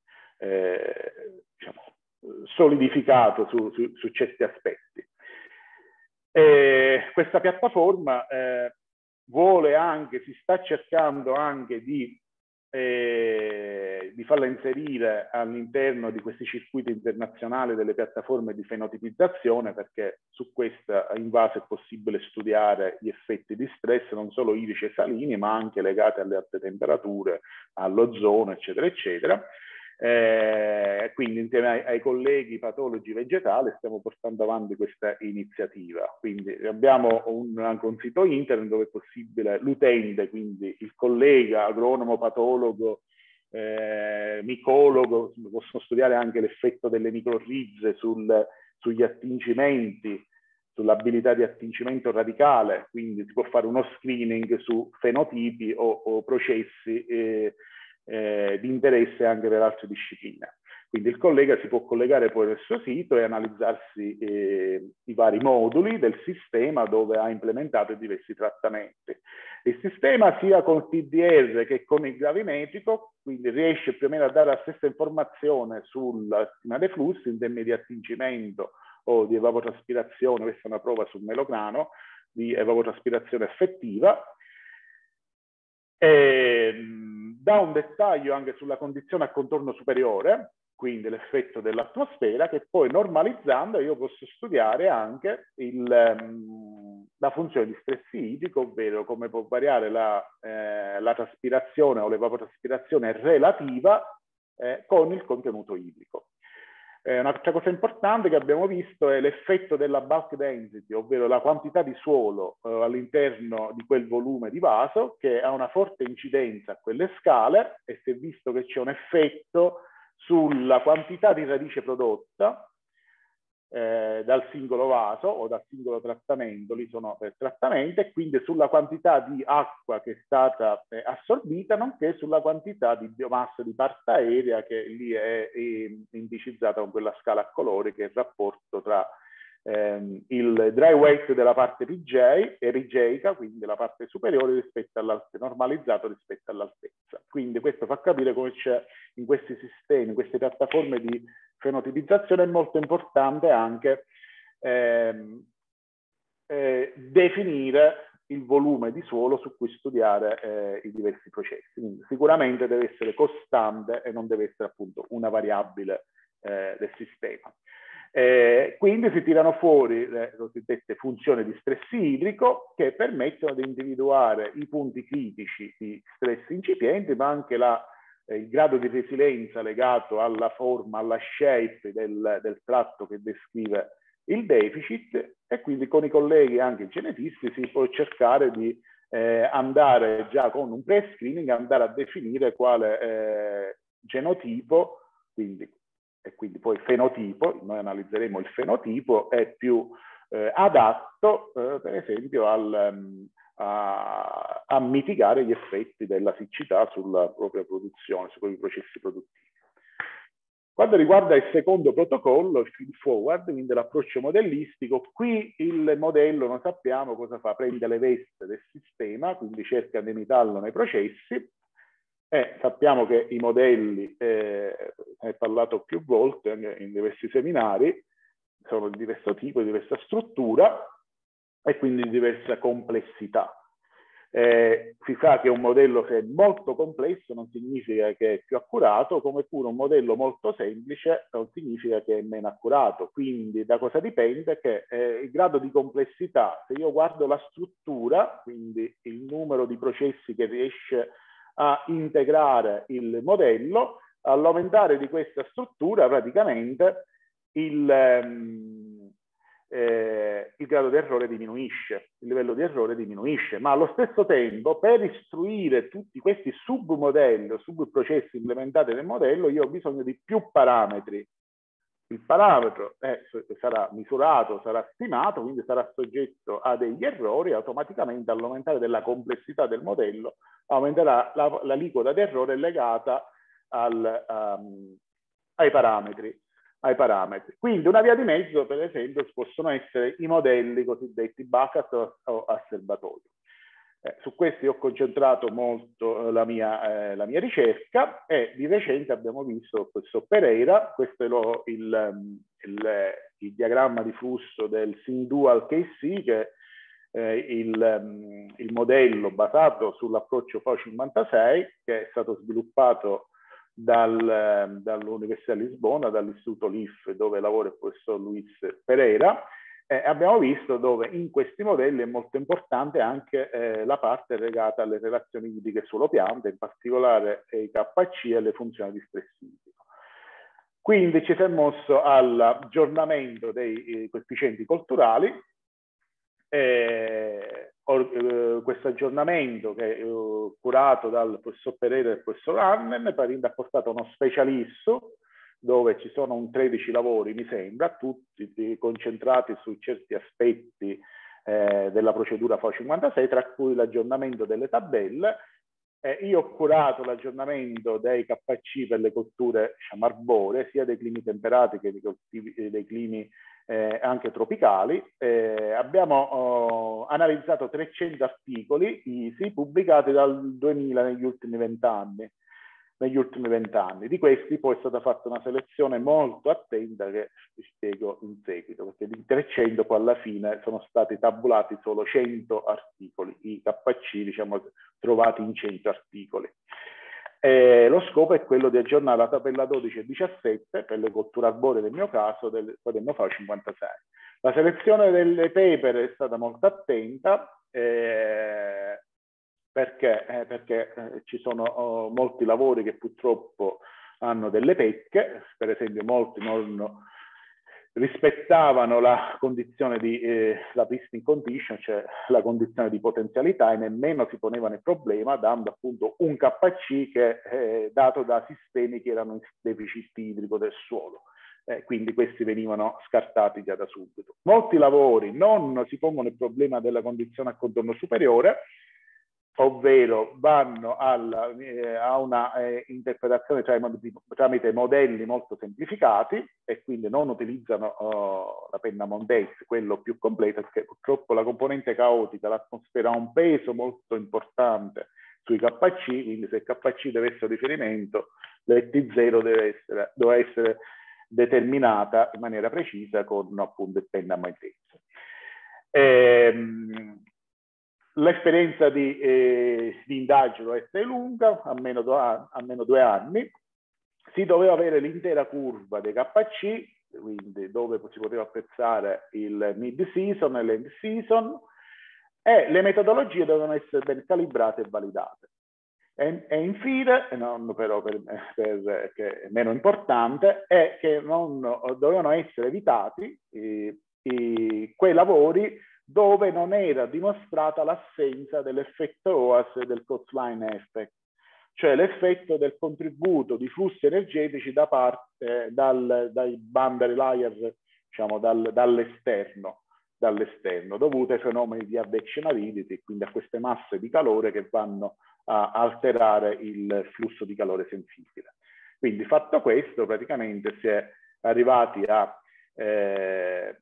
eh, diciamo, solidificato su, su, su certi aspetti. E questa piattaforma eh, vuole anche, si sta cercando anche di eh, di farla inserire all'interno di questi circuiti internazionali delle piattaforme di fenotipizzazione, perché su questa invase è possibile studiare gli effetti di stress non solo idrici e salini, ma anche legati alle alte temperature, all'ozono, eccetera, eccetera. Eh, quindi insieme ai, ai colleghi patologi vegetali stiamo portando avanti questa iniziativa. Quindi abbiamo un, anche un sito internet dove è possibile l'utente, quindi il collega agronomo, patologo, eh, micologo, possono studiare anche l'effetto delle microrizze sul, sugli attingimenti, sull'abilità di attingimento radicale, quindi si può fare uno screening su fenotipi o, o processi eh, Eh, di interesse anche per altre discipline. Quindi il collega si può collegare poi nel suo sito e analizzarsi eh, i vari moduli del sistema dove ha implementato i diversi trattamenti. Il sistema sia con T D R che con il gravimetrico, quindi riesce più o meno a dare la stessa informazione sulla stima dei flussi in termini di attingimento o di evavotraspirazione. Questa è una prova sul melograno di evavotraspirazione effettiva. E, dà un dettaglio anche sulla condizione a contorno superiore, quindi l'effetto dell'atmosfera, che poi normalizzando io posso studiare anche il, um, la funzione di stress idrico, ovvero come può variare la, eh, la traspirazione o l'evavotraspirazione relativa eh, con il contenuto idrico. Eh, un'altra cosa importante che abbiamo visto è l'effetto della bulk density, ovvero la quantità di suolo eh, all'interno di quel volume di vaso, che ha una forte incidenza a quelle scale, e si è visto che c'è un effetto sulla quantità di radice prodotta eh, dal singolo vaso o dal singolo trattamento, lì sono per trattamento, e quindi sulla quantità di acqua che è stata eh, assorbita, nonché sulla quantità di biomassa di parta aerea, che lì è, è indicizzata con quella scala a colori, che è il rapporto tra ehm, il dry weight della parte erigeica, quindi la parte superiore, rispetto all'altezza, normalizzato rispetto all'altezza. Quindi questo fa capire come c'è in questi sistemi, in queste piattaforme di fenotipizzazione. È molto importante anche ehm, eh, definire il volume di suolo su cui studiare eh, i diversi processi. Quindi sicuramente deve essere costante e non deve essere appunto una variabile eh, del sistema. Eh, quindi si tirano fuori le cosiddette funzioni di stress idrico, che permettono di individuare i punti critici di stress incipienti, ma anche la il grado di resilienza legato alla forma, alla shape del, del tratto che descrive il deficit, e quindi con i colleghi anche genetisti si può cercare di eh, andare già con un pre-screening, andare a definire quale eh, genotipo, quindi, e quindi poi fenotipo, noi analizzeremo il fenotipo, è più eh, adatto eh, per esempio al... Um, A, a mitigare gli effetti della siccità sulla propria produzione, sui propri processi produttivi. Quando riguarda il secondo protocollo, il feed forward, quindi l'approccio modellistico, qui il modello, non sappiamo cosa fa, prende le veste del sistema, quindi cerca di imitarlo nei processi, e sappiamo che i modelli, eh, ne è parlato più volte in diversi seminari, sono di diverso tipo, di diversa struttura, e quindi di diversa complessità. Eh, si sa che un modello, se è molto complesso, non significa che è più accurato, come pure un modello molto semplice non significa che è meno accurato. Quindi da cosa dipende? Che eh, il grado di complessità, se io guardo la struttura, quindi il numero di processi che riesce a integrare il modello, all'aumentare di questa struttura praticamente il... Um, Eh, il grado di errore diminuisce, il livello di errore diminuisce, ma allo stesso tempo per istruire tutti questi submodelli o subprocessi implementati nel modello io ho bisogno di più parametri. Il parametro eh, sarà misurato, sarà stimato, quindi sarà soggetto a degli errori, e automaticamente all'aumentare della complessità del modello aumenterà l'aliquota di errore legata al, um, ai parametri. ai parametri. Quindi una via di mezzo, per esempio, possono essere i modelli cosiddetti bucket o a serbatoio. Eh, su questi ho concentrato molto eh, la, mia, eh, la mia ricerca, e di recente abbiamo visto questo Pereira, questo è lo, il, il, il diagramma di flusso del SynDual K C, che eh, il, um, il modello basato sull'approccio F O cinquantasei, che è stato sviluppato dal, dall'Università di Lisbona, dall'Istituto L I F, dove lavora il professor Luis Pereira. Eh, abbiamo visto dove in questi modelli è molto importante anche eh, la parte legata alle relazioni idriche suolo-pianta, in particolare i K C e le funzioni di stress idrico. Quindi ci si è mosso all'aggiornamento dei coefficienti colturali. Eh, or, eh, questo aggiornamento, che è eh, curato dal professor Pereira e il professor Arnen, ha portato uno specialisto, dove ci sono un tredici lavori, mi sembra, tutti concentrati su certi aspetti eh, della procedura F O cinquantasei, tra cui l'aggiornamento delle tabelle. Eh, io ho curato l'aggiornamento dei K C per le colture, diciamo, arboree, sia dei climi temperati che dei, dei climi eh, anche tropicali. Eh, abbiamo oh, analizzato trecento articoli I S I pubblicati dal duemila negli ultimi vent'anni. negli ultimi vent'anni. Di questi poi è stata fatta una selezione molto attenta che vi spiego in seguito, perché di trecento poi alla fine sono stati tabulati solo cento articoli, i K C diciamo trovati in cento articoli. E lo scopo è quello di aggiornare la tabella dodici e diciassette per le colture arboree nel mio caso del quaderno F O cinquantasei. La selezione delle paper è stata molto attenta, eh, Perché? Eh, perché eh, ci sono oh, molti lavori che purtroppo hanno delle pecche, per esempio molti non rispettavano la condizione di eh, la pisting condition, cioè la condizione di potenzialità, e nemmeno si ponevano il problema dando appunto un K C che è dato da sistemi che erano in deficit idrico del suolo. Eh, quindi questi venivano scartati già da subito. Molti lavori non si pongono il problema della condizione a contorno superiore, ovvero vanno alla, eh, a una eh, interpretazione tramite modelli molto semplificati e quindi non utilizzano oh, la penna Mondes, quello più completo, perché purtroppo la componente caotica, l'atmosfera, ha un peso molto importante sui K C, quindi se il K C deve essere riferimento, l'E T zero deve essere, deve essere determinata in maniera precisa con appunto il penna Mondes. Ehm, L'esperienza di, eh, di indagine è stata lunga, almeno due, almeno due anni. Si doveva avere l'intera curva dei K C, quindi dove si poteva apprezzare il mid-season e l'end season, e le metodologie dovevano essere ben calibrate e validate. E, e infine, non però per, per, che è meno importante, è che non dovevano essere evitati i, i, quei lavori dove non era dimostrata l'assenza dell'effetto O A S e del coastline effect, cioè l'effetto del contributo di flussi energetici da parte dal, dai boundary layer, diciamo dal, dall'esterno, dall'esterno, dovute ai fenomeni di advection aridity, quindi a queste masse di calore che vanno a alterare il flusso di calore sensibile. Quindi fatto questo, praticamente si è arrivati a eh,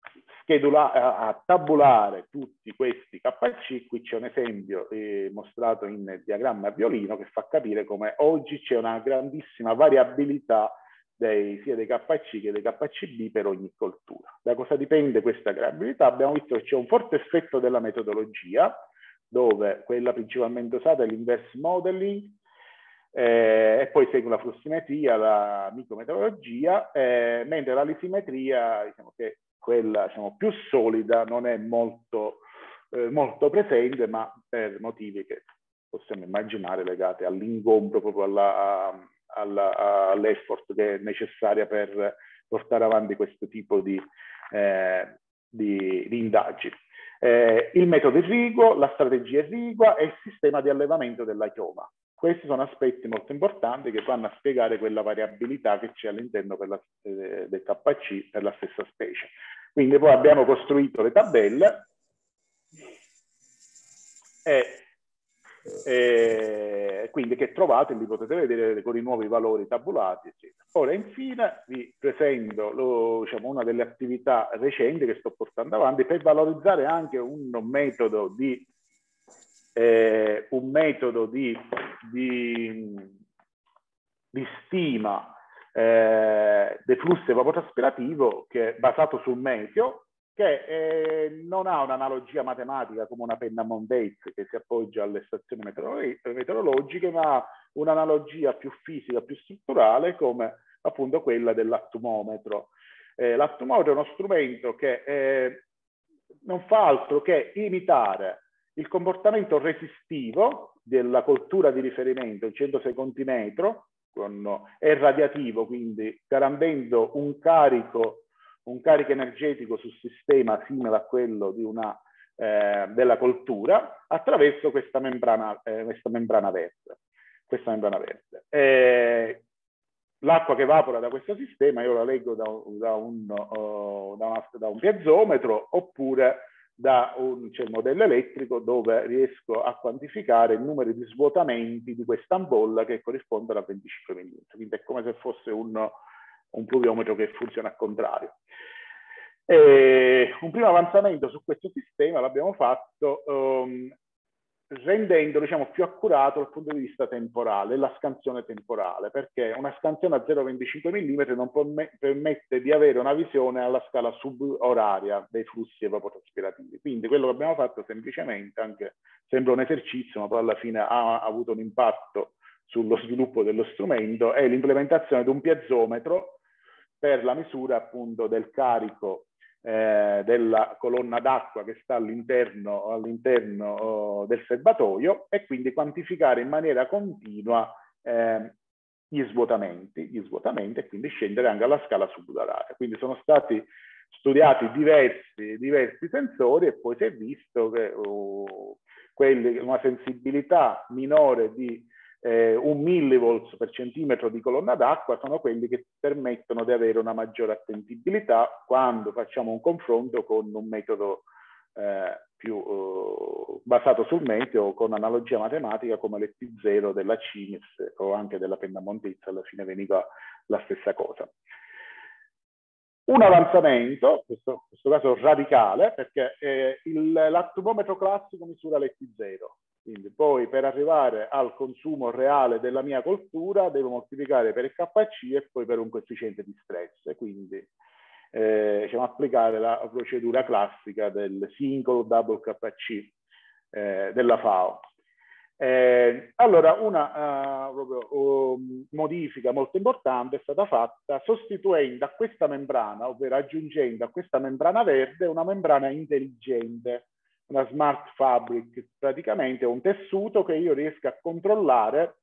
A, a tabulare tutti questi K C. Qui c'è un esempio eh, mostrato in diagramma a violino che fa capire come oggi c'è una grandissima variabilità dei, sia dei K C che dei K C B per ogni coltura. Da cosa dipende questa variabilità? Abbiamo visto che c'è un forte effetto della metodologia, dove quella principalmente usata è l'inverse modeling, eh, e poi segue la flussimetria, la micrometodologia, eh, mentre la lisimetria, diciamo che quella diciamo, più solida non è molto, eh, molto presente, ma per motivi che possiamo immaginare legati all'ingombro, proprio all'effort che è necessaria per portare avanti questo tipo di, eh, di, di indagini. Eh, il metodo irriguo, la strategia irrigua e il sistema di allevamento della chioma. Questi sono aspetti molto importanti che vanno a spiegare quella variabilità che c'è all'interno eh, del K C per la stessa specie. Quindi poi abbiamo costruito le tabelle e, e quindi che trovate, li potete vedere con i nuovi valori tabulati, eccetera. Ora infine vi presento lo, diciamo, una delle attività recenti che sto portando avanti per valorizzare anche un metodo di Eh, un metodo di, di, di stima eh, del flusso evaporotraspirativo che è basato sul meteo, che eh, non ha un'analogia matematica come una penna Mondez che si appoggia alle stazioni meteorologiche, ma ha un'analogia più fisica, più strutturale, come appunto quella dell'attumometro. Eh, l'attumometro è uno strumento che eh, non fa altro che imitare il comportamento resistivo della coltura di riferimento, il centosecontimetro, con, è radiativo, quindi garantendo un carico, un carico energetico sul sistema simile a quello di una, eh, della coltura, attraverso questa membrana, eh, questa membrana verde. Questa membrana verde. Eh, L'acqua che evapora da questo sistema io la leggo da, da, un, uh, da, una, da un piezometro, oppure da un, c'è il modello elettrico dove riesco a quantificare il numero di svuotamenti di questa ampolla che corrispondono a venticinque millimetri. Quindi è come se fosse un, un pluviometro che funziona al contrario. E un primo avanzamento su questo sistema l'abbiamo fatto um, rendendolo, diciamo, più accurato dal punto di vista temporale, la scansione temporale, perché una scansione a zero virgola venticinque millimetri non permette di avere una visione alla scala suboraria dei flussi evapotranspirativi. Quindi quello che abbiamo fatto semplicemente, anche sembra un esercizio, ma poi alla fine ha, ha avuto un impatto sullo sviluppo dello strumento, è l'implementazione di un piezometro per la misura appunto del carico Eh, della colonna d'acqua che sta all'interno all'interno oh, del serbatoio, e quindi quantificare in maniera continua eh, gli svuotamenti, gli svuotamenti e quindi scendere anche alla scala suboraria. Quindi sono stati studiati diversi, diversi sensori e poi si è visto che oh, quelli, una sensibilità minore di Eh, un millivolts per centimetro di colonna d'acqua sono quelli che permettono di avere una maggiore attendibilità quando facciamo un confronto con un metodo eh, più eh, basato sul meteo, con analogia matematica come l'E T zero della CIMIS o anche della penna Mondez. Alla fine veniva la stessa cosa. Un avanzamento, in questo, questo caso radicale, perché eh, l'attumometro classico misura l'E T zero. Quindi poi per arrivare al consumo reale della mia coltura devo moltiplicare per il K C e poi per un coefficiente di stress. Quindi eh, diciamo, applicare la procedura classica del singolo double K C eh, della FAO. Eh, allora una uh, proprio, uh, modifica molto importante è stata fatta sostituendo a questa membrana, ovvero aggiungendo a questa membrana verde una membrana intelligente, una smart fabric, praticamente un tessuto che io riesco a controllare,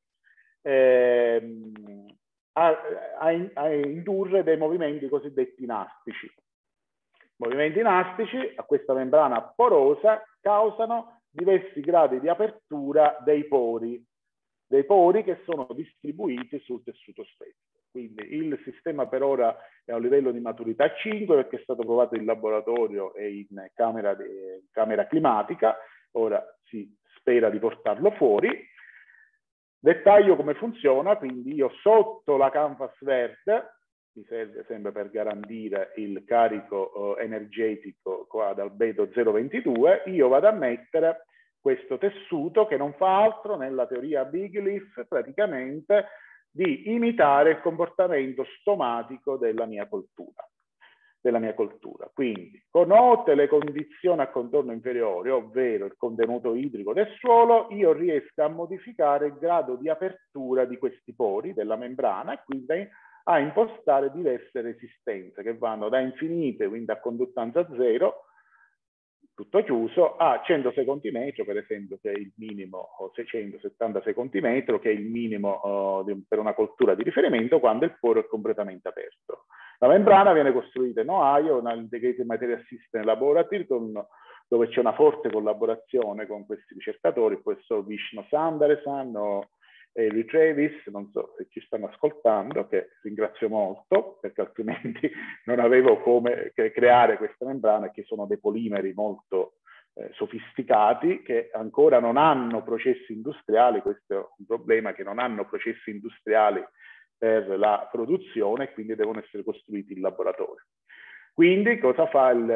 eh, a, a, a indurre dei movimenti cosiddetti inastici. Movimenti inastici a questa membrana porosa causano diversi gradi di apertura dei pori, dei pori che sono distribuiti sul tessuto stesso. Quindi il sistema per ora è a un livello di maturità cinque perché è stato provato in laboratorio e in camera, di, camera climatica, ora si spera di portarlo fuori. Dettaglio come funziona, quindi io sotto la canvas verde, mi serve sempre per garantire il carico eh, energetico qua ad albedo zero virgola ventidue, io vado a mettere questo tessuto che non fa altro nella teoria Big Leaf praticamente di imitare il comportamento stomatico della mia coltura. Della mia coltura. Quindi, conote le condizioni a contorno inferiore, ovvero il contenuto idrico del suolo, io riesco a modificare il grado di apertura di questi pori della membrana e quindi a impostare diverse resistenze che vanno da infinite, quindi a conduttanza zero, tutto chiuso, a cento secontimetri, per esempio, che è il minimo, o seicentosettanta secontimetri, che è il minimo uh, di, per una coltura di riferimento, quando il poro è completamente aperto. La membrana viene costruita in Ohio, nell'Integrated Material System Laboratory, con, dove c'è una forte collaborazione con questi ricercatori, il professor Vishnu Sundaresan o Harry Travis, non so se ci stanno ascoltando, che ringrazio molto, perché altrimenti non avevo come creare questa membrana, che sono dei polimeri molto eh, sofisticati, che ancora non hanno processi industriali. Questo è un problema, che non hanno processi industriali per la produzione e quindi devono essere costruiti in laboratorio. Quindi cosa fa il...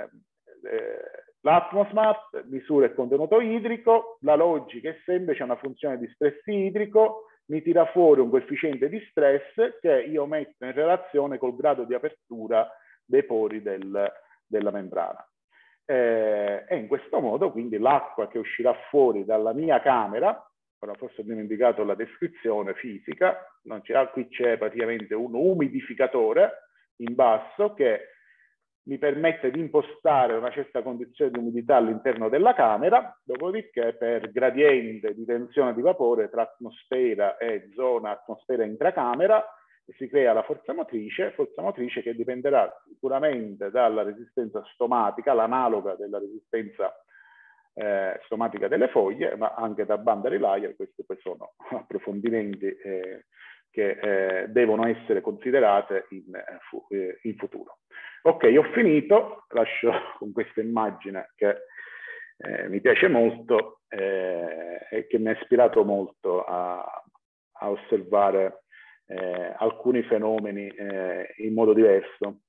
Eh, L'Atmosmart misura il contenuto idrico, la logica è semplice, è una funzione di stress idrico, mi tira fuori un coefficiente di stress che io metto in relazione col grado di apertura dei pori del, della membrana. Eh, e in questo modo quindi l'acqua che uscirà fuori dalla mia camera, ora forse abbiamo indicato la descrizione fisica, non c'è, qui c'è praticamente un umidificatore in basso che mi permette di impostare una certa condizione di umidità all'interno della camera, dopodiché per gradiente di tensione di vapore tra atmosfera e zona atmosfera intracamera si crea la forza motrice, forza motrice che dipenderà sicuramente dalla resistenza stomatica, l'analoga della resistenza eh, stomatica delle foglie, ma anche da boundary layer. Questi poi sono approfondimenti eh, che eh, devono essere considerate in, eh, in futuro. Ok, ho finito, lascio con questa immagine che eh, mi piace molto eh, e che mi ha ispirato molto a, a osservare eh, alcuni fenomeni eh, in modo diverso.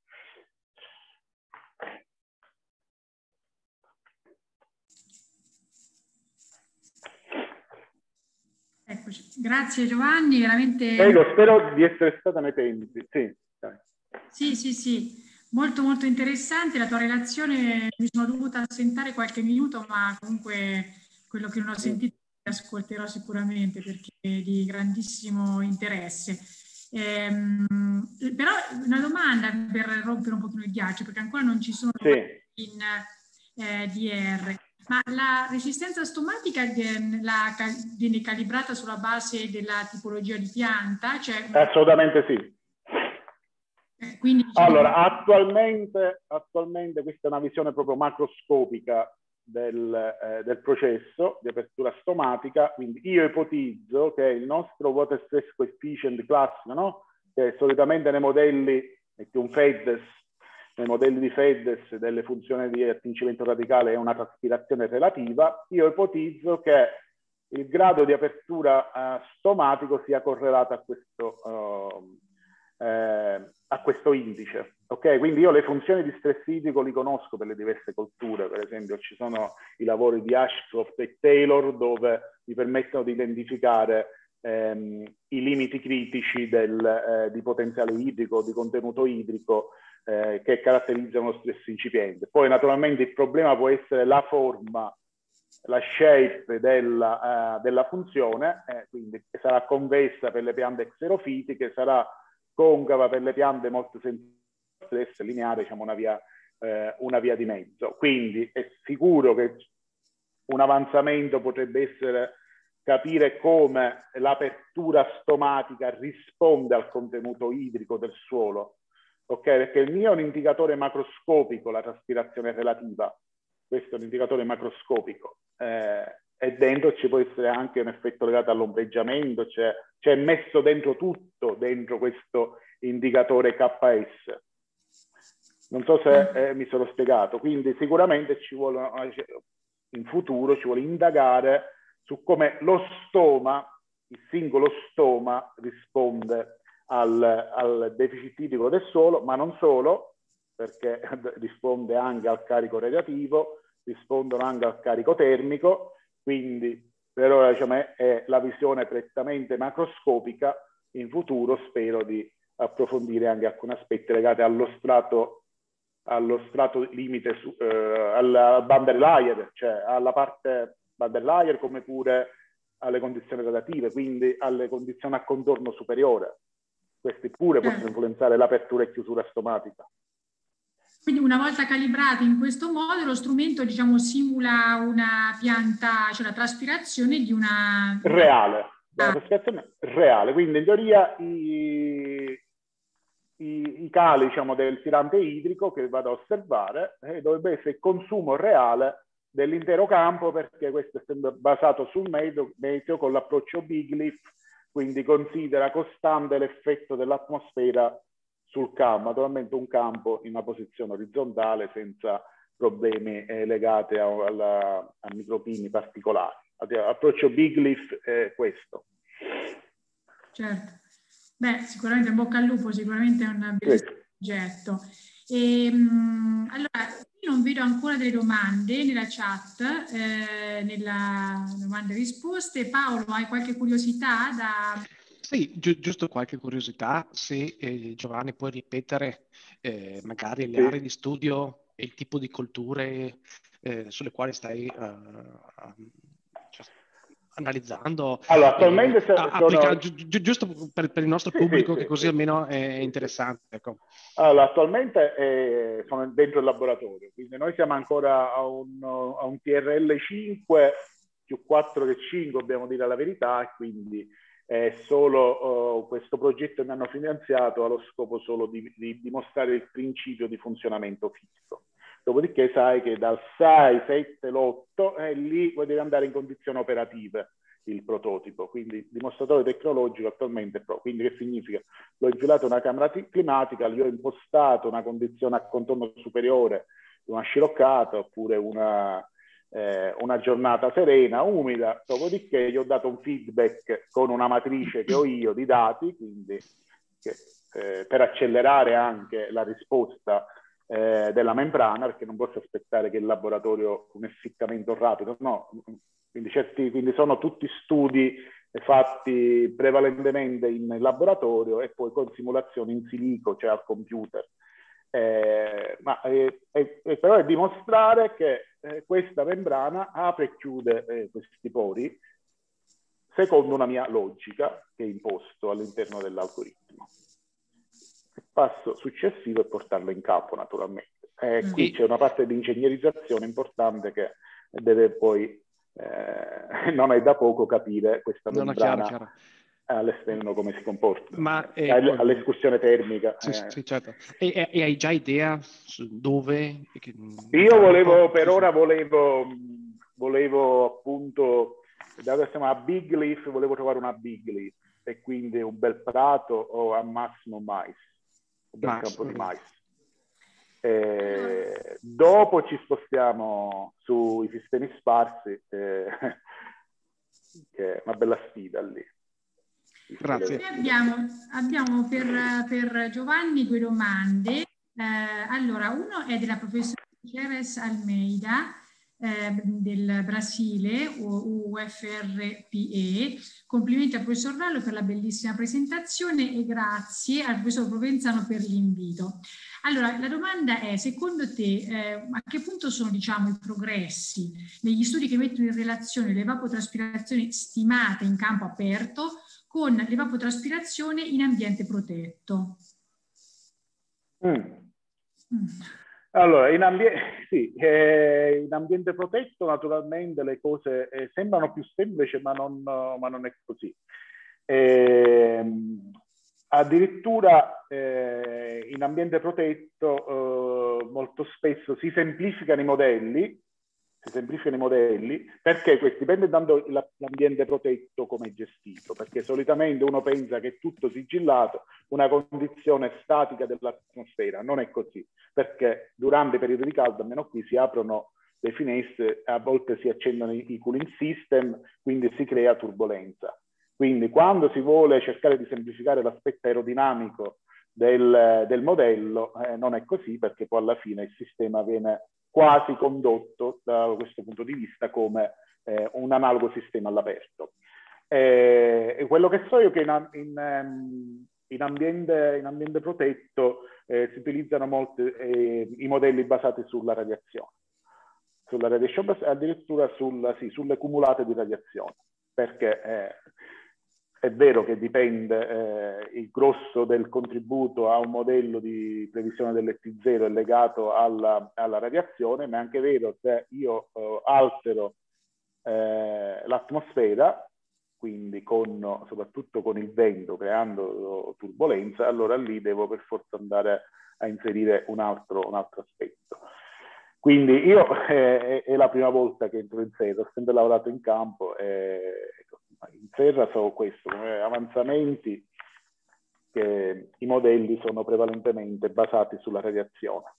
Eccoci. Grazie Giovanni, veramente... Prego, spero di essere stata nei tempi. Sì, dai. Sì, sì, sì. Molto molto interessante la tua relazione, mi sono dovuta assentare qualche minuto, ma comunque quello che non ho sentito ascolterò sicuramente perché è di grandissimo interesse. Ehm, però una domanda per rompere un pochino il ghiaccio, perché ancora non ci sono sì. in eh, D R, ma la resistenza stomatica la, viene calibrata sulla base della tipologia di pianta? Cioè, assolutamente sì. Quindi, diciamo... Allora, attualmente, attualmente questa è una visione proprio macroscopica del, eh, del processo di apertura stomatica, quindi io ipotizzo che il nostro water stress coefficient classico, no? Che solitamente nei modelli, metti un FEDES, nei modelli di FEDES delle funzioni di attingimento radicale è una traspirazione relativa, io ipotizzo che il grado di apertura uh, stomatico sia correlato a questo... Uh, Eh, a questo indice, ok? Quindi io le funzioni di stress idrico li conosco per le diverse colture, per esempio ci sono i lavori di Ashcroft e Taylor dove mi permettono di identificare ehm, i limiti critici del, eh, di potenziale idrico, di contenuto idrico eh, che caratterizzano lo stress incipiente. Poi naturalmente il problema può essere la forma, la shape della, uh, della funzione, eh, quindi sarà convessa per le piante xerofitiche, sarà concava per le piante molto sensibili al stress, lineare, diciamo una via, eh, una via di mezzo. Quindi è sicuro che un avanzamento potrebbe essere capire come l'apertura stomatica risponde al contenuto idrico del suolo, ok? Perché il mio è un indicatore macroscopico, la traspirazione relativa, questo è un indicatore macroscopico. Eh, e dentro ci può essere anche un effetto legato all'ombreggiamento, cioè c'è messo dentro tutto, dentro questo indicatore K S. Non so se eh, mi sono spiegato, quindi sicuramente ci vuole, in futuro ci vuole indagare su come lo stoma, il singolo stoma risponde al, al deficit idrico del suolo, ma non solo, perché risponde anche al carico radiativo, rispondono anche al carico termico, quindi per ora diciamo, è la visione prettamente macroscopica. In futuro spero di approfondire anche alcuni aspetti legati allo strato, allo strato limite, su, eh, alla boundary layer, cioè alla parte boundary layer come pure alle condizioni relative, quindi alle condizioni a contorno superiore. Questi pure possono influenzare l'apertura e chiusura stomatica. Quindi una volta calibrato in questo modo, lo strumento diciamo simula una pianta, cioè la traspirazione di una... Reale, ah. Una traspirazione reale, quindi in teoria i, i, i cali diciamo, del tirante idrico che vado a osservare eh, dovrebbe essere il consumo reale dell'intero campo, perché questo è sempre basato sul meteo, meteo con l'approccio Big Leaf, quindi considera costante l'effetto dell'atmosfera sul campo, naturalmente un campo in una posizione orizzontale senza problemi eh, legati a, a, a micropini particolari. L'approccio Big Leaf è questo. Certo. Beh, sicuramente in bocca al lupo, sicuramente è un bellissimo progetto. E, mh, allora, io non vedo ancora delle domande nella chat, eh, nella domande e risposte. Paolo, hai qualche curiosità da... Sì, gi giusto qualche curiosità, se eh, Giovanni puoi ripetere eh, magari le sì. aree di studio e il tipo di colture eh, sulle quali stai uh, cioè, analizzando. Allora, attualmente eh, sono... applica- gi- gi- giusto per, per il nostro sì, pubblico, sì, che sì, così sì, almeno è sì, interessante. sì. Ecco. Allora, attualmente eh, sono dentro il laboratorio, quindi noi siamo ancora a un, a un T R L cinque più quattro che cinque, dobbiamo dire la verità, quindi eh, solo uh, questo progetto che hanno finanziato ha lo scopo solo di, di dimostrare il principio di funzionamento fisso. Dopodiché sai che dal sei, sette, l'otto, eh, lì poi deve andare in condizioni operative il prototipo, quindi il dimostratore tecnologico attualmente è pro. Quindi che significa? L'ho infilato una camera climatica, gli ho impostato una condizione a contorno superiore, una sciroccata oppure una, eh, una giornata serena, umida, dopodiché gli ho dato un feedback con una matrice che ho io di dati, quindi che, eh, per accelerare anche la risposta eh, della membrana, perché non posso aspettare che il laboratorio un essiccamento rapido, no. Quindi, certi, quindi sono tutti studi fatti prevalentemente in laboratorio e poi con simulazioni in silico, cioè al computer. Eh, ma eh, eh, però è dimostrare che eh, questa membrana apre e chiude eh, questi pori secondo una mia logica che è imposto all'interno dell'algoritmo. Il passo successivo è portarlo in campo, naturalmente. Eh, qui E... c'è una parte di ingegnerizzazione importante che deve poi Eh, non è da poco capire questa membrana all'esterno come si comporta. Ma eh, all'escursione termica. Sì, Eh. sì, certo. E, e, e hai già idea su dove? Io volevo, per ora volevo, volevo appunto, dato che siamo a Big Leaf, volevo trovare una Big Leaf e quindi un bel prato o al massimo mais, un bel mais. campo di mais. Eh, dopo ci spostiamo sui sistemi sparsi, eh, che è una bella sfida lì. Grazie. Noi abbiamo, abbiamo per, per Giovanni due domande. Eh, allora, uno è della professoressa Ceres Almeida eh, del Brasile, U F R P E. Complimenti al professor Rallo per la bellissima presentazione e grazie al professor Provenzano per l'invito. Allora, la domanda è, secondo te, eh, a che punto sono, diciamo, i progressi negli studi che mettono in relazione l'evapotraspirazione stimata in campo aperto con l'evapotraspirazione in ambiente protetto? Mm. Mm. Allora, in, ambie sì, eh, in ambiente protetto naturalmente le cose eh, sembrano più semplici, ma non, ma non è così. Eh, addirittura eh, in ambiente protetto eh, molto spesso si semplificano i modelli, si semplificano i modelli, perché questo dipende tanto l'ambiente protetto come è gestito, perché solitamente uno pensa che è tutto sigillato, una condizione statica dell'atmosfera, non è così, perché durante i periodi di caldo, almeno qui, si aprono le finestre, a volte si accendono i cooling system, quindi si crea turbolenza. Quindi quando si vuole cercare di semplificare l'aspetto aerodinamico del, del modello, eh, non è così, perché poi alla fine il sistema viene quasi condotto da questo punto di vista come eh, un analogo sistema all'aperto. Eh, e quello che so io è che in, in, in, ambiente, in ambiente protetto eh, si utilizzano molti eh, i modelli basati sulla radiazione, sulla radiation, addirittura sul, sì, sulle cumulate di radiazione, perché eh, è vero che dipende eh, il grosso del contributo a un modello di previsione dell'E T zero è legato alla, alla radiazione, ma è anche vero che se io eh, altero eh, l'atmosfera, quindi con, soprattutto con il vento, creando turbolenza, allora lì devo per forza andare a inserire un altro, un altro aspetto. Quindi io eh, è la prima volta che entro in serra, ho sempre lavorato in campo, eh, in serra so questo, come avanzamenti, che i modelli sono prevalentemente basati sulla radiazione.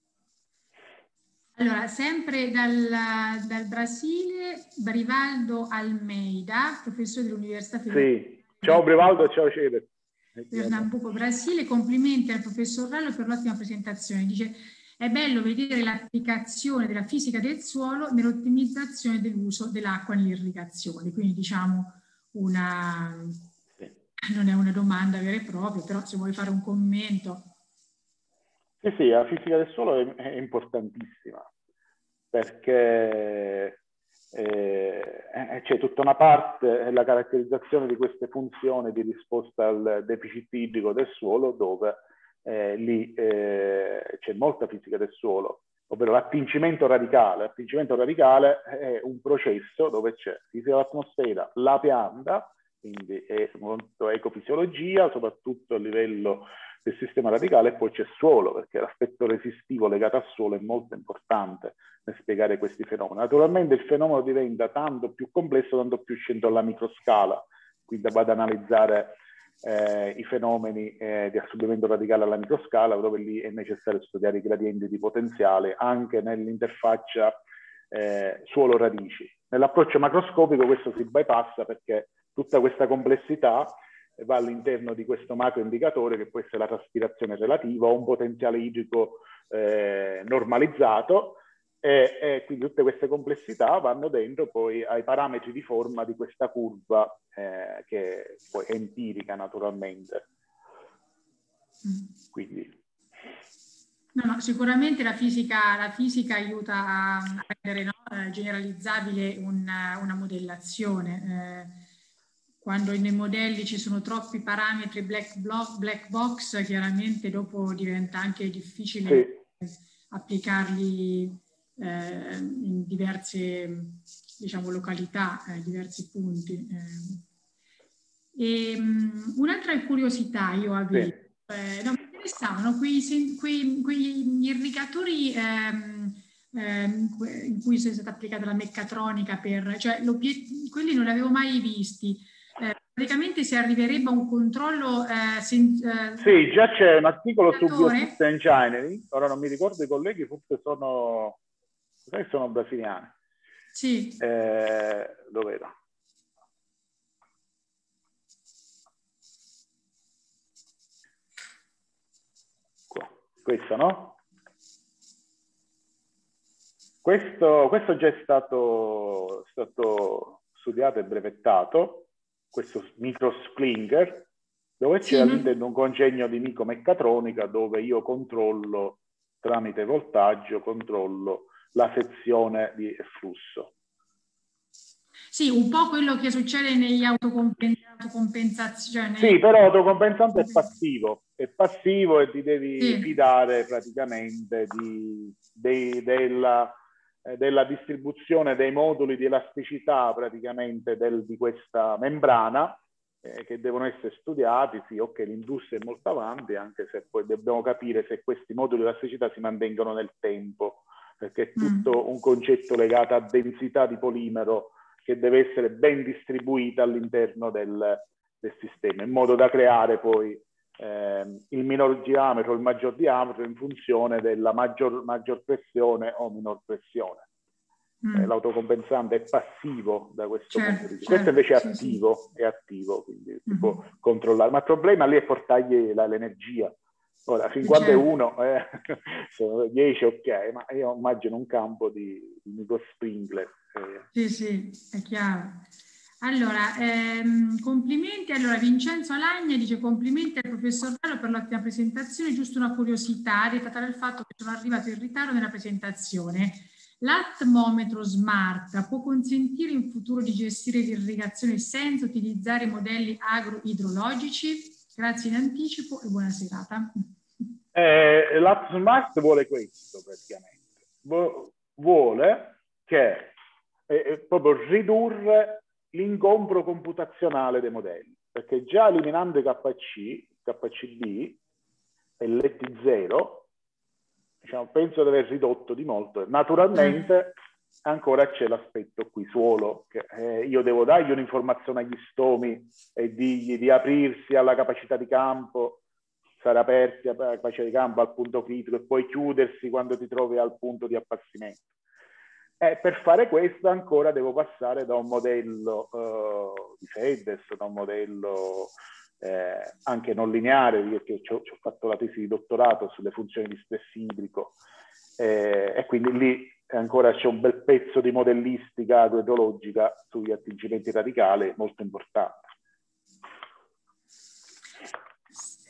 Allora, sempre dal, dal Brasile, Brivaldo Almeida, professore dell'Università Federale. Sì, ciao Brivaldo, ciao Cede. Pernambuco, Brasile, complimenti al professor Rallo per l'ottima presentazione. Dice, è bello vedere l'applicazione della fisica del suolo nell'ottimizzazione dell'uso dell'acqua nell'irrigazione. Quindi diciamo una, non è una domanda vera e propria, però se vuoi fare un commento. Sì, sì, la fisica del suolo è, è importantissima, perché eh, c'è tutta una parte, la caratterizzazione di queste funzioni di risposta al deficit idrico del suolo, dove eh, lì eh, c'è molta fisica del suolo, ovvero l'attingimento radicale. L'attingimento radicale è un processo dove c'è fisica dell'atmosfera, la pianta, quindi è molto ecofisiologia, soprattutto a livello del sistema radicale, e poi c'è suolo, perché l'aspetto resistivo legato al suolo è molto importante nel spiegare questi fenomeni. Naturalmente il fenomeno diventa tanto più complesso tanto più scendo alla microscala, quindi vado ad analizzare eh, i fenomeni eh, di assorbimento radicale alla microscala, dove lì è necessario studiare i gradienti di potenziale anche nell'interfaccia eh, suolo-radici. Nell'approccio macroscopico questo si bypassa, perché tutta questa complessità va all'interno di questo macro indicatore, che può essere la traspirazione relativa o un potenziale idrico eh, normalizzato, e, e quindi tutte queste complessità vanno dentro poi ai parametri di forma di questa curva eh, che poi è empirica naturalmente. Quindi No, no, sicuramente la fisica, la fisica aiuta a rendere, no, eh, generalizzabile una, una modellazione. Eh, quando nei modelli ci sono troppi parametri black, block, black box, chiaramente dopo diventa anche difficile sì. applicarli eh, in diverse, diciamo, località, eh, diversi punti. Eh. E um, un'altra curiosità io avevo, sì. eh, no, stavano quei, quei, quegli irrigatori ehm, ehm, in cui è stata applicata la meccatronica, per, cioè quelli non li avevo mai visti. Eh, praticamente si arriverebbe a un controllo... Eh, sen, eh, sì, già c'è un articolo su Biosystem Engineering, ora non mi ricordo i colleghi, forse sono, sono brasiliani. Sì. Eh, dove era? Questo, no? Questo, questo già è stato, stato studiato e brevettato, questo microsplinger, dove c'è sì, all'interno un congegno di micromeccatronica dove io controllo, tramite voltaggio, controllo la sezione di flusso. Sì, un po' quello che succede negli autocompensazioni. Sì, però autocompensante è passivo, è passivo e ti devi sì. fidare praticamente di, de, della, eh, della distribuzione dei moduli di elasticità praticamente del, di questa membrana, eh, che devono essere studiati. Sì, ok, l'industria è molto avanti, anche se poi dobbiamo capire se questi moduli di elasticità si mantengono nel tempo, perché è tutto mm. un concetto legato a densità di polimero che deve essere ben distribuita all'interno del, del sistema, in modo da creare poi eh, il minor diametro, il maggior diametro in funzione della maggior, maggior pressione o minor pressione. Mm. Eh, l'autocompensante è passivo da questo certo, punto di vista. Certo, questo invece è sì, attivo, sì. è attivo, quindi si mm-hmm. può controllare. Ma il problema lì è portargli l'energia. Ora, fin quando certo. è uno, eh, sono dieci, ok, ma io immagino un campo di, di microsprinkler. Eh. Sì, sì, è chiaro. Allora, ehm, complimenti. Allora, Vincenzo Alagna dice complimenti al professor Gallo per l'ottima presentazione. Giusto una curiosità, dettata dal fatto che sono arrivato in ritardo nella presentazione. L'atmometro smart può consentire in futuro di gestire l'irrigazione senza utilizzare modelli agroidrologici? Grazie in anticipo e buona serata. Eh, L'AppSmart vuole questo praticamente. Vuole che eh, proprio ridurre l'ingombro computazionale dei modelli, perché già eliminando i K C, K C D e l'E T zero, diciamo, penso di aver ridotto di molto. Naturalmente ancora c'è l'aspetto qui suolo, che eh, io devo dargli un'informazione agli stomi e dirgli di aprirsi alla capacità di campo, stare aperti alla capacità di campo al punto critico e poi chiudersi quando ti trovi al punto di appassimento. E per fare questo ancora devo passare da un modello uh, di Feddes, da un modello eh, anche non lineare, perché ci ho, ci ho fatto la tesi di dottorato sulle funzioni di stress idrico, eh, e quindi lì ancora c'è un bel pezzo di modellistica agroidrologica sugli attingimenti radicali molto importante.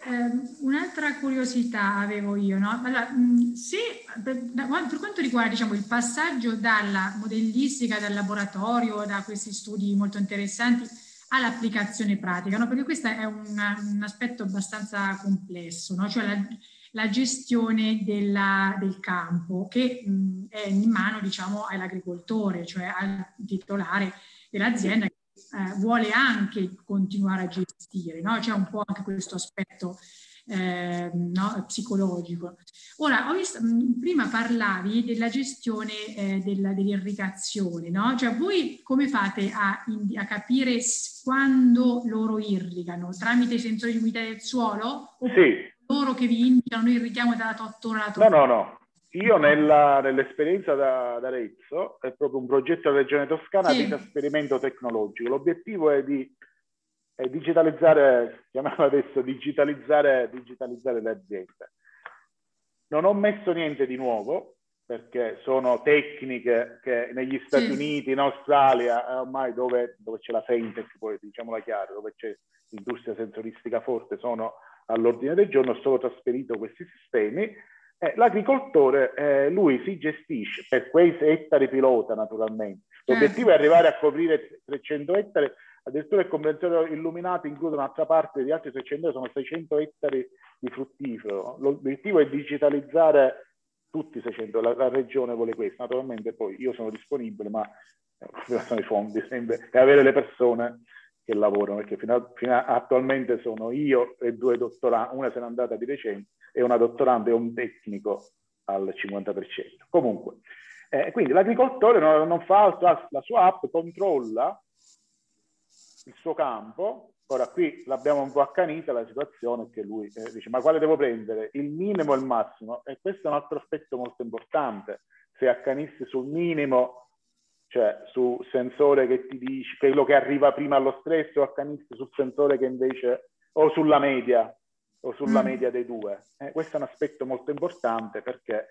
Eh, un'altra curiosità avevo io, no? Allora, mh, se, per, da, per quanto riguarda, diciamo, il passaggio dalla modellistica, dal laboratorio, da questi studi molto interessanti all'applicazione pratica, no? Perché questo è un, un aspetto abbastanza complesso, no? Cioè la, la gestione della, del campo che mh, è in mano, diciamo, all'agricoltore, cioè al titolare dell'azienda, Eh, vuole anche continuare a gestire, no? C'è un po' anche questo aspetto eh, no? psicologico. Ora, ho visto, mh, prima parlavi della gestione eh, della, dell'irrigazione, no? Cioè voi come fate a, a capire quando loro irrigano? Tramite i sensori di umidità del suolo? Sì. Loro che vi indicano, noi irrighiamo da tot ora a tot ora? No, no, no. Io nella, nell'esperienza da, da Arezzo, è proprio un progetto della Regione Toscana sì. di trasferimento tecnologico. L'obiettivo è di è digitalizzare, chiamiamolo adesso, digitalizzare, digitalizzare le aziende. Non ho messo niente di nuovo, perché sono tecniche che negli Stati sì. Uniti, in Australia, ormai dove, dove c'è la Fintech, poi diciamola chiara, dove c'è l'industria sensoristica forte, sono all'ordine del giorno. Ho solo trasferito questi sistemi. Eh, l'agricoltore, eh, lui si gestisce per quei ettari pilota, naturalmente. L'obiettivo eh. è arrivare a coprire trecento ettari, addirittura il comprensorio illuminato include un'altra parte di altri seicento, sono seicento ettari di fruttifero. L'obiettivo è digitalizzare tutti i seicento, la, la regione vuole questo. Naturalmente poi io sono disponibile, ma eh, sono i fondi, e avere le persone che lavorano, perché fino, a, fino a, attualmente sono io e due dottorandi, una se n'è andata di recente, e una dottoranda e un tecnico al cinquanta per cento. Comunque, eh, quindi l'agricoltore non, non fa altro, la sua app controlla il suo campo. Ora qui l'abbiamo un po' accanita la situazione, che lui eh, dice: ma quale devo prendere? Il minimo o il massimo? E questo è un altro aspetto molto importante. Se accanissi sul minimo, cioè su sensore che ti dice quello che arriva prima allo stress, o accanissi sul sensore che invece, o sulla media, o sulla mm. media dei due. Eh, questo è un aspetto molto importante, perché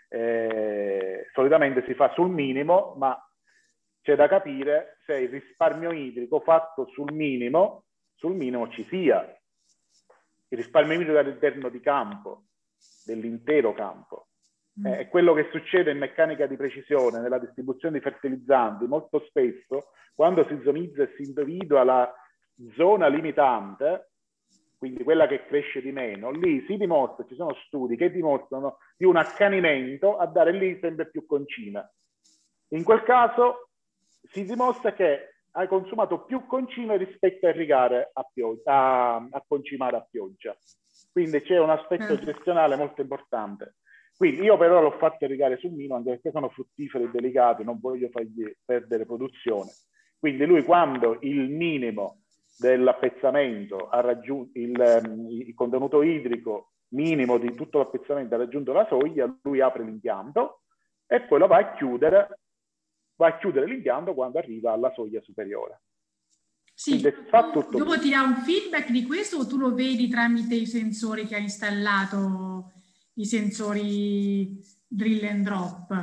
eh, solitamente si fa sul minimo, ma c'è da capire se il risparmio idrico fatto sul minimo, sul minimo ci sia. Il risparmio idrico all'interno di campo, dell'intero campo. Mm. Eh, è quello che succede in meccanica di precisione, nella distribuzione di fertilizzanti. Molto spesso, quando si zonizza e si individua la zona limitante, quindi quella che cresce di meno, lì si dimostra, ci sono studi che dimostrano di un accanimento a dare lì sempre più concime. In quel caso si dimostra che hai consumato più concime rispetto a irrigare a, a, a concimare a pioggia. Quindi c'è un aspetto mm. gestionale molto importante. Quindi io però l'ho fatto irrigare sul minimo, anche perché sono fruttiferi e delicati, non voglio fargli perdere produzione. Quindi lui, quando il minimo dell'appezzamento ha raggiunto il, il contenuto idrico minimo di tutto l'appezzamento, ha raggiunto la soglia, lui apre l'impianto e poi lo va a chiudere va a chiudere l'impianto quando arriva alla soglia superiore. Sì, fa tutto dopo ti dà un feedback di questo, o tu lo vedi tramite i sensori che ha installato, i sensori drill and drop?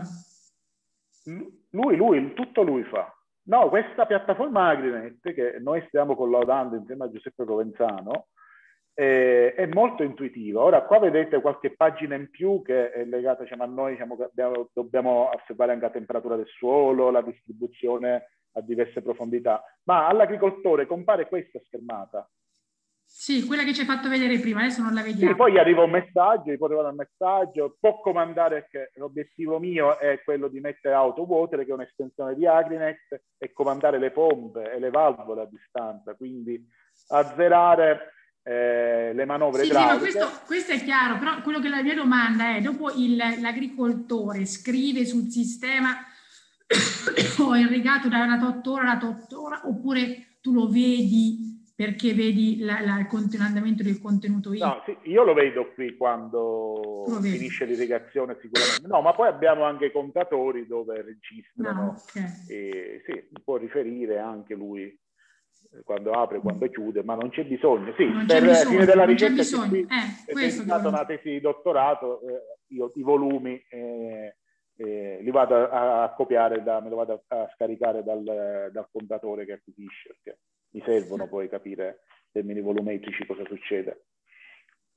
Lui, lui, tutto lui fa. No, questa piattaforma Agrinet, che noi stiamo collaudando insieme a Giuseppe Provenzano, eh, è molto intuitiva. Ora qua vedete qualche pagina in più che è legata, diciamo, a noi, diciamo, che abbiamo, dobbiamo osservare anche la temperatura del suolo, la distribuzione a diverse profondità, ma all'agricoltore compare questa schermata. Sì, quella che ci hai fatto vedere prima, adesso non la vediamo. Sì, poi gli arriva un messaggio, gli può arrivare un messaggio, può comandare, che l'obiettivo mio è quello di mettere Auto Water, che è un'estensione di Agrinet, e comandare le pompe e le valvole a distanza, quindi azzerare Eh, le manovre sì, idrauliche. Sì, ma questo, questo è chiaro, però quello che la mia domanda è: dopo l'agricoltore scrive sul sistema ho irrigato da una tot ora alla tot ora, oppure tu lo vedi perché vedi l'andamento del contenuto idrico? No, sì, io lo vedo qui quando finisce l'irrigazione sicuramente. No, ma poi abbiamo anche i contatori dove registrano. No, okay. E, sì, può riferire anche lui quando apre, quando chiude, ma non c'è bisogno. Sì, non per bisogno, fine della non ricerca c'è bisogno. Qui eh, è dedicata una tesi di dottorato, eh, io i volumi eh, eh, li vado a, a copiare, da, me lo vado a, a scaricare dal, dal contatore che acquisisce, perché mi servono poi capire in termini volumetrici cosa succede.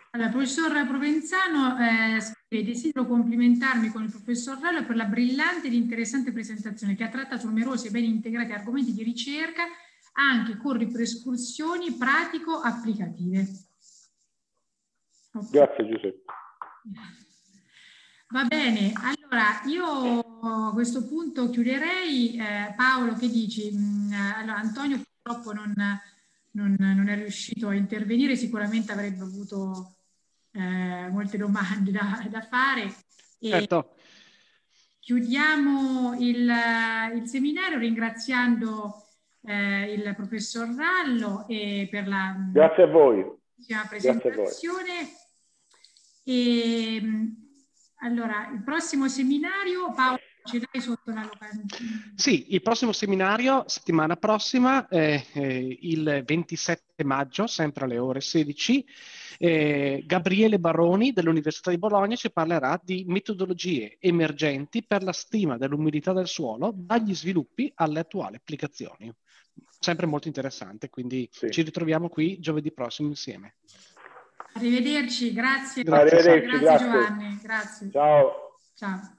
Allora, professor Provenzano eh, scrive: desidero complimentarmi con il professor Rallo per la brillante ed interessante presentazione che ha trattato numerosi e ben integrati argomenti di ricerca, anche con ripercussioni pratico-applicative. Okay. Grazie Giuseppe. Va bene, allora io a questo punto chiuderei. Eh, Paolo, che dici? Allora, Antonio purtroppo non, non, non è riuscito a intervenire, sicuramente avrebbe avuto eh, molte domande da, da fare. E certo. Chiudiamo il, il seminario ringraziando eh, il professor Rallo e per la Grazie a voi. presentazione. E, allora, il prossimo seminario, Paolo, ce l'hai sotto la locandina? Sì, il prossimo seminario, settimana prossima, è eh, il ventisette maggio, sempre alle ore sedici. Eh, Gabriele Baroni dell'Università di Bologna ci parlerà di metodologie emergenti per la stima dell'umidità del suolo dagli sviluppi alle attuali applicazioni. Sempre molto interessante, quindi sì. Ci ritroviamo qui giovedì prossimo insieme. Arrivederci, grazie. Grazie, Arrivederci, grazie, grazie Giovanni. Grazie. Ciao. Ciao.